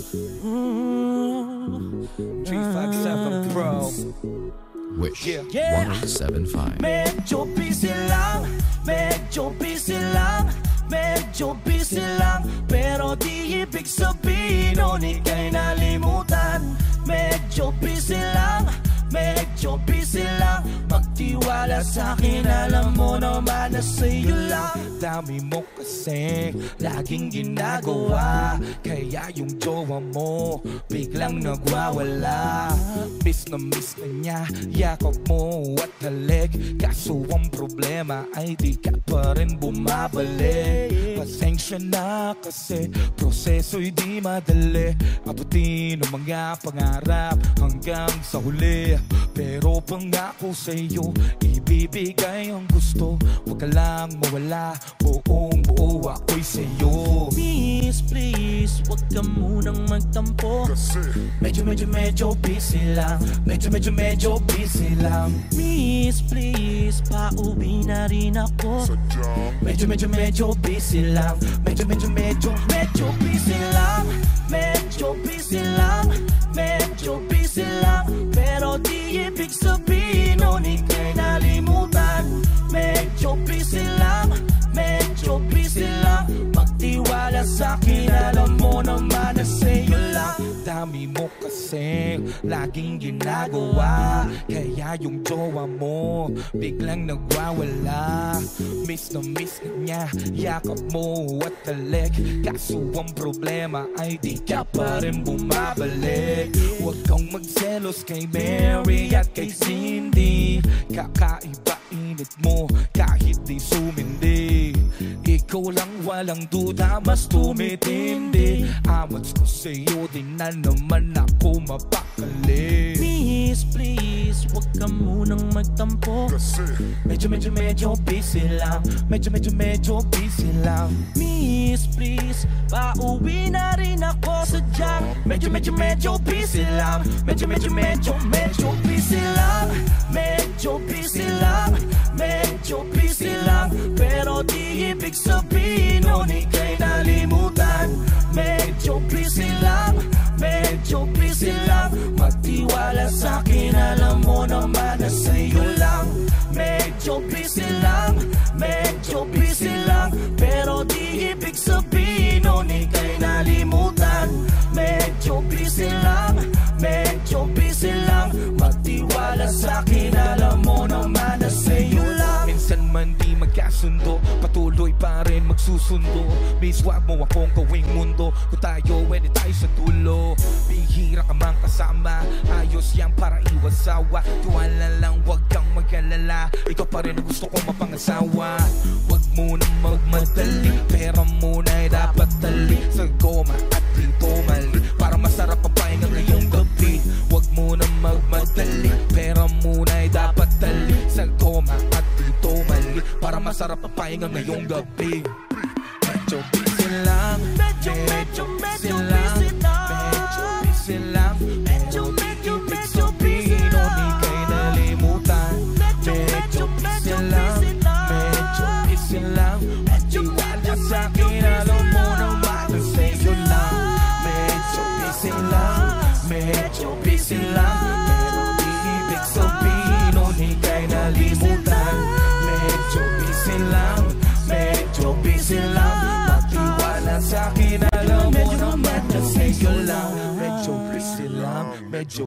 357 Pro. Wish Yeah. 107.5. Medyo busy lang, medyo busy lang, medyo busy lang, pero di ibig sabihin nun ika'y nalimutan. Medyo busy lang, medyo busy lang, magtiwala sa'kin, alam mo naman na sa'yo lang. Dami mo kasi laging ginagawa, kaya yung jowa mo biglang nagwawala. Miss na niya, yakap mo at halik, kaso ang problema ay di ka pa rin bumabalik. Pasensya na kasi proseso'y di madali, abutin ang mga pangarap hanggang sa huli. Pero pangako sa'yo, ibibigay ang gusto, huwag ka lang mawala, buong buo ako'y sa'yo. Miss, please, huwag ka munang magtampo, medyo busy lang, medyo busy lang. Miss, please, pauwi na rin ako, medyo busy lang, medyo busy lang, medyo busy lang, medyo busy lang, pero di ibig sabihin nun ika'y nalimutan. Medyo busy lang, medyo medyo busy lang. Magtiwala sa'kin, alam mo naman na sa'yo lang. Dami mo kasi laging ginagawa, kaya yung jowa mo biglang nagwawala. Miss na miss na niya yakap mo at talik, kaso ang problema ay di ka pa rin bumabalik. Huwag kang magselos kay Mary at kay Cindy, kakaiba init mo kahit di sumindi. Ikaw lang walang duda mas tumitindi. Amats ko sa'yo din na naman ako mapakali. Miss please, huwag ka munang magtampo, medyo busy lang. Medyo busy lang. Miss please, pauwi na rin ako sa jack. Medyo busy lang. Medyo busy lang. Medyo busy lang. Medyo busy lang. Pero di ibig sabihin nun ika'y nalimutan. Medyo busy lang. Medyo busy lang. Magtiwala sa'kin, alam mo naman na sa'yo lang. Medyo busy lang. Medyo busy lang. Pero di ibig sabihin nun ika'y nalimutan. Medyo busy lang. Medyo busy lang. Magtiwala sa'kin, alam mo naman na sa'yo lang. Minsan man di magkasundo, patuloy pa rin magsusundo. Miss, wag mo akong gawing mundo, kung tayo pwede tayo sa dulo. Bihira ka mang kasama, ayos yan para iwas sawa. Tuwala lang, wag kang mag-alala, ikaw pa rin ang gusto kong mapangasawa. Wag mo nang magmadali, pera muna'y dapat tali. Sa goma at dito mali, para masarap ang pahinga ngayong gabi. Wag mo nang magmadali, pera muna'y dapat tali. Sa goma at dito mali, para masarap ang pahinga ngayong gabi. Medyo busy lang. Medyo busy lang. Medyo busy lang. Medyo busy lang. Ika'y nalimutan. Medyo busy lang. Medyo busy lang. Magtiwala sa'kin, alam mo naman na sa'yo lang. Medyo busy lang. Medyo busy lang. Pero di ibig sabihin nun ika'y nalimutan. Medyo busy lang. Medyo busy lang. Magtiwala sa'kin, alam mo naman na sa'yo lang. Medyo busy lang. Medyo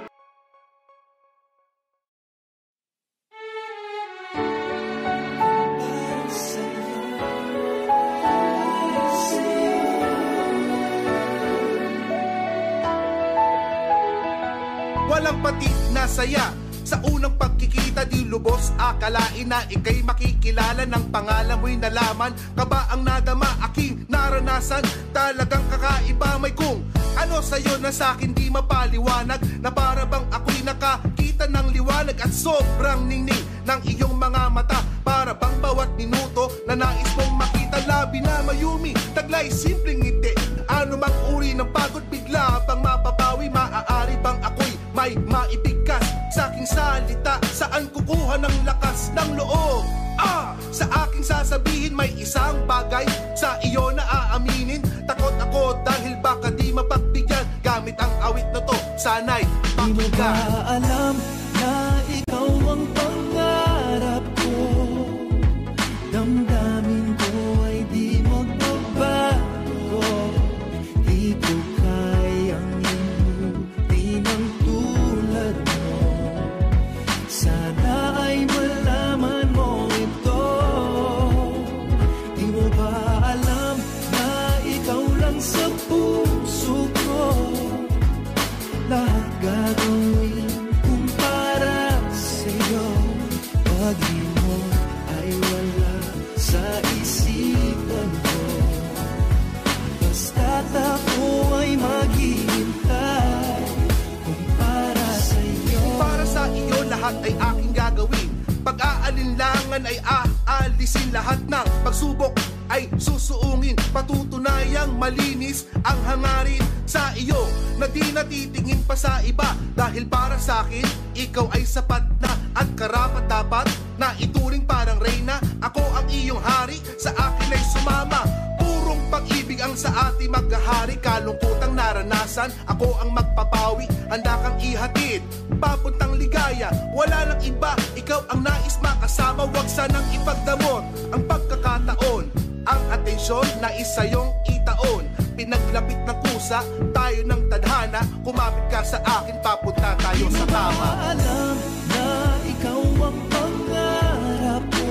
walang pati na saya. Sa unang pagkikita di lubos, akalain na ika'y makikilala. Ng pangalan mo'y nalaman, kaba ang nadama, aking naranasan. Talagang kakaiba, may kung ano sa'yo na sa'kin di mapaliwanag. Na para bang ako'y nakakita ng liwanag. At sobrang ningning ng iyong mga mata, para bang bawat minuto na nais mong makita. Labi na mayumi, taglay simpleng ngiti. Ano mang uri ng pagod, bigla bang mapapawi. Maaari bang ako'y may maibigkas sa aking salita? Saan kukuha ng lakas ng loob? Sa aking sasabihin may isang bagay sa iyo na aaminin. Takot ako dahil baka di mapagbigyan. Gamit ang awit na to, sana'y pakinggan. Di mo ba alam na ikaw ang pangarap ko? Damdamin ko ay di magbabago. Di ko kayang inutin ang tulad mo. Sana ay malaman mo ito. Di mo ba alam na ikaw lang sa puso ko? Lahat gagawin kung para sa'yo. Pag di mo ay wala sa isipan ko, basta't ako ay maghihintay kung para sa'yo. Para sa iyo lahat ay aking gagawin. Pag-aalinlangan ay aalisin. Lahat ng pagsubok ay susuungin. Patutunayang malinis ang hangarin sa iyo na di natitingin pa sa iba. Dahil para sa akin, ikaw ay sapat na at karapat dapat na ituring parang reyna. Ako ang iyong hari, sa akin ay sumama. Purong pag-ibig ang sa ating maghahari. Kalungkutang naranasan, ako ang magpapawi. Handa kang ihatid papuntang ligaya. Wala lang iba, ikaw ang nais makasama. Huwag sanang ipagdamot ang pagkakataon. ang atensyon na isa yung itaon. Pinaglapit ng kusa, tayo ng tadhana. Kumapit ka sa akin, papunta tayo sa tama. Alam na ikaw ang pangarap ko,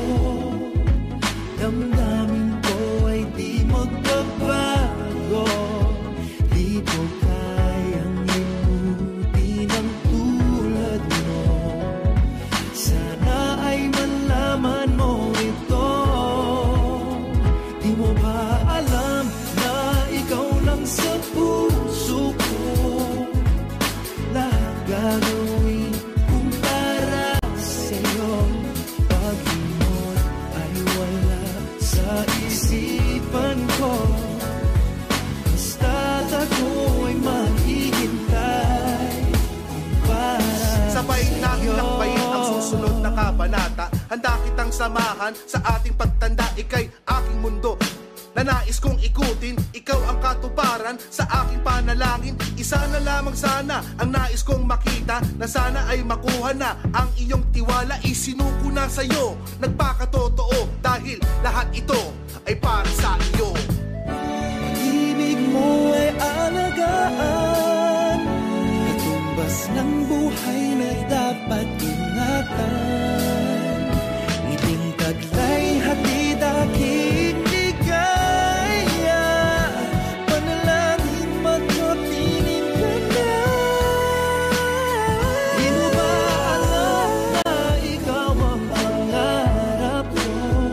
damdamin ko ay di magbabago. Di ko kayang limutin ang tulad mo. Sana ay malaman mo ito. Di mo ba alam na ikaw lang sa puso ko? Lahat gagawin kung para sa'yo. Pag-inot ay wala sa isipan ko. Basta't ako'y maghihintay para sabay natin lakbayin ang susunod na kabanata. Handa kitang samahan sa ating pagtanda. Ika'y aking mundo na nais kong ikutin. Ikaw ang katuparan sa aking panalangin. Isa na lamang sana ang nais kong makita, na sana ay makuha na ang iyong tiwala. Isinuko na sa'yo, nagpakatotoo, dahil lahat ito ay para sa iyo. Pag-ibig mo ay alagaan, katumbas ng buhay na dapat ingatan. Ngiting taglay, hatid aking ligaya, panalangin magkapiling ka na. Di mo ba alam na ikaw ang pangarap ko?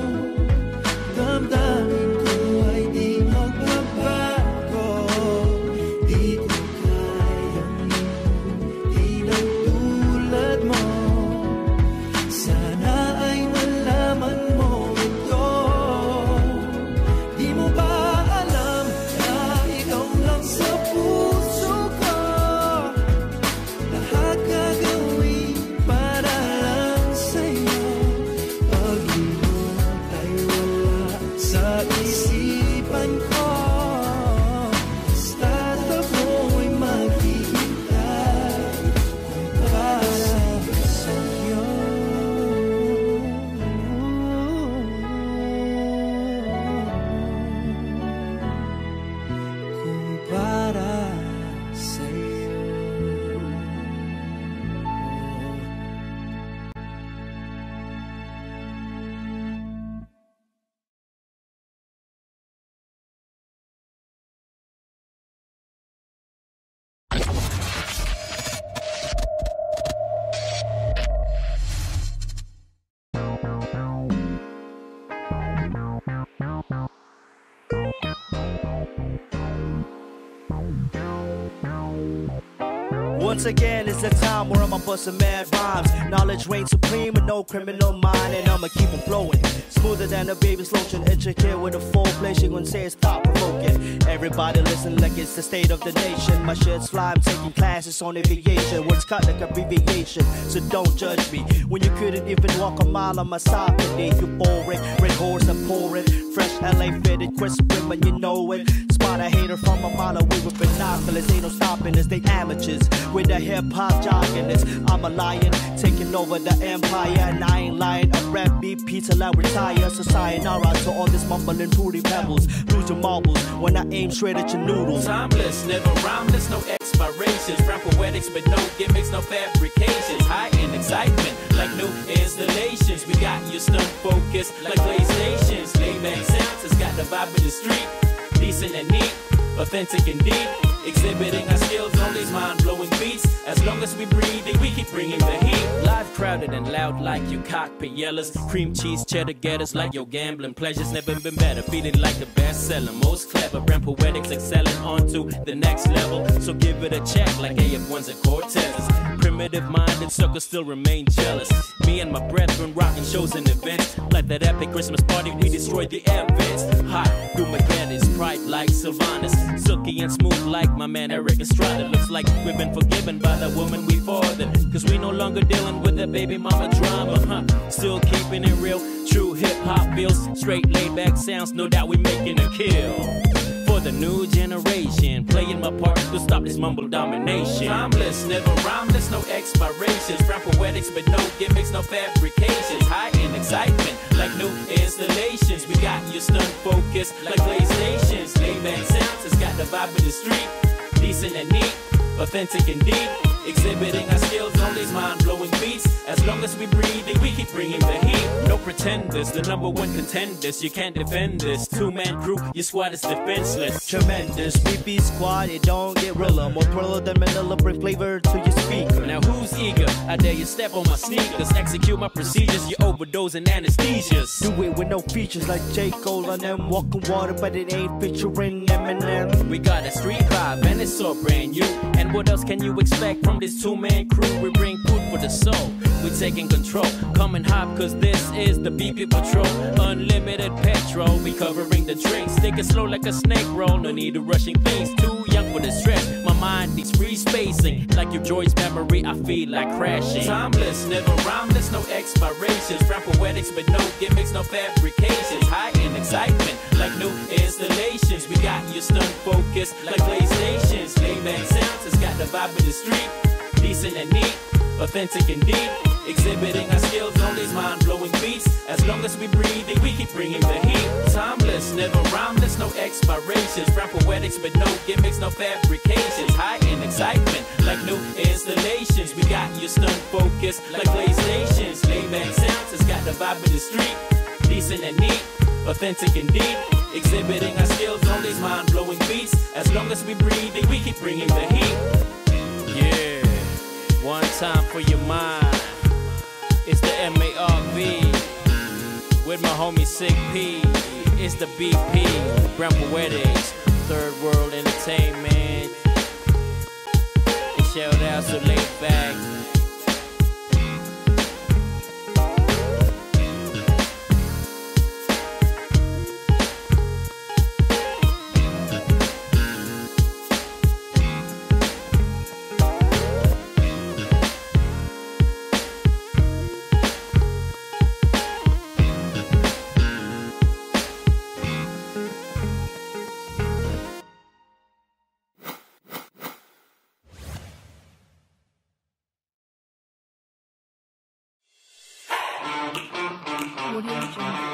Damdamin ko ay di magbabago. Di ko kayang limutin ang tulad mo. Sana ay malaman mo ito. Di mo ba alam na ikaw lang sa puso ko? Lahat gagawin para lang sa'yo. Pag-inot ay wala sa isipan ko. Basta't ako'y maghihintay kung para sa'yo. Kung para sa'yo. Once again, it's the time where I'ma bust some mad rhymes. Knowledge reigns supreme with no criminal mind, and I'ma keep 'em flowing. Smoother than a baby's lotion, intricate with a full play. She gon' say it's thought provoking. Everybody listen like it's the state of the nation. My shit's fly, I'm taking classes on aviation. Words cut like abbreviation, so don't judge me when you couldn't even walk a mile on my side today. You boring, red horse and pouring, fresh LA fitted, crisp women, you know it. Spot a hater from a mile away with binoculars. Ain't no stopping us, they amateurs with the hip hop jogging this. I'm a lion, taking over the empire, and I ain't lying. I rap BP till I retire. So sayonara to all this mumbling fruity pebbles. Lose your marbles when I aim straight at your noodles. Timeless, never rhymeless, no expirations. Rap poetics, but no gimmicks, no fabrications. High in excitement, like new installations. We got your stuff focused like PlayStations. Layback sounds, it's got the vibe of the street. Decent and neat, authentic and deep. Exhibiting our skills on these mind-blowing beats. As long as we breathing, we keep bringing the heat. Live crowded and loud like you cockpit yellers. Cream cheese cheddar getters like your gambling pleasures. Never been better, feeling like the bestseller. Most clever, brand poetics excelling onto the next level. So give it a check like AF1s and Cortezes. Primitive-minded suckers still remain jealous. Me and my brethren rocking shows and events. Like that epic Christmas party, we destroyed the air vents. Hot through McGinnis, bright like Sylvanas. Silky and smooth like my man Eric Estrada. Looks like we've been forgiven by the woman we fathered. Cause we no longer dealing with that baby mama drama, Still keeping it real, true hip-hop feels. Straight laid-back sounds, no doubt we making a kill. For the new generation, playing my part to stop stop this mumble domination. Timeless, never rhymeless, no expirations. Rap poetics, but no gimmicks, no fabrications. High in excitement, like new installations. We got you stunned focused, like PlayStations. Laid-back sounds, it's got the vibe of the street. Decent and neat, authentic and deep. Exhibiting our skills on these mind-blowing beats. As long as we breathing, we keep bringing the heat. No pretenders, the #1 contenders. You can't defend this. Two-man crew, your squad is defenseless. Tremendous, BP squad, it don't get realer. More thriller than Manila, bring flavor to your speaker. Now who's eager? I dare you step on my sneakers. Execute my procedures, you overdose in anesthesias. Do it with no features like J. Cole on them. Walking water, but it ain't featuring Eminem. We got a street vibe and it's so brand new. And what else can you expect from this two-man crew? We bring food for the soul, we're taking control. Come and hop, cause this is the BP Patrol. Unlimited petrol, we covering the drinks. Take it slow like a snake roll, no need to rushing things. Too young for the stress, my mind needs free spacing. Like your Joy's memory, I feel like crashing. Timeless, never rhymeless, no expirations. Rap poetics, but no gimmicks, no fabrications. High in excitement, like new installations. We got you stunned focused, like PlayStations. Laid-back sounds, it's got the vibe of the street. Decent and neat, authentic and deep. Exhibiting our skills on these mind-blowing beats. As long as we breathing, we keep bringing the heat. Timeless, never rhymeless, no expirations. Rap poetics, but no gimmicks, no fabrications. High in excitement, like new installations. We got you stunned focused, like PlayStations. Laid-back sounds, it's got the vibe of the street. Decent and neat, authentic and deep. Exhibiting our skills on these mind-blowing beats. As long as we breathing, we keep bringing the heat. Yeah, one time for your mind. It's the MARV with my homie Sick P. It's the BP, Rap Poetics, Third World Entertainment. And shout out to Laid Back. Audio Jungle.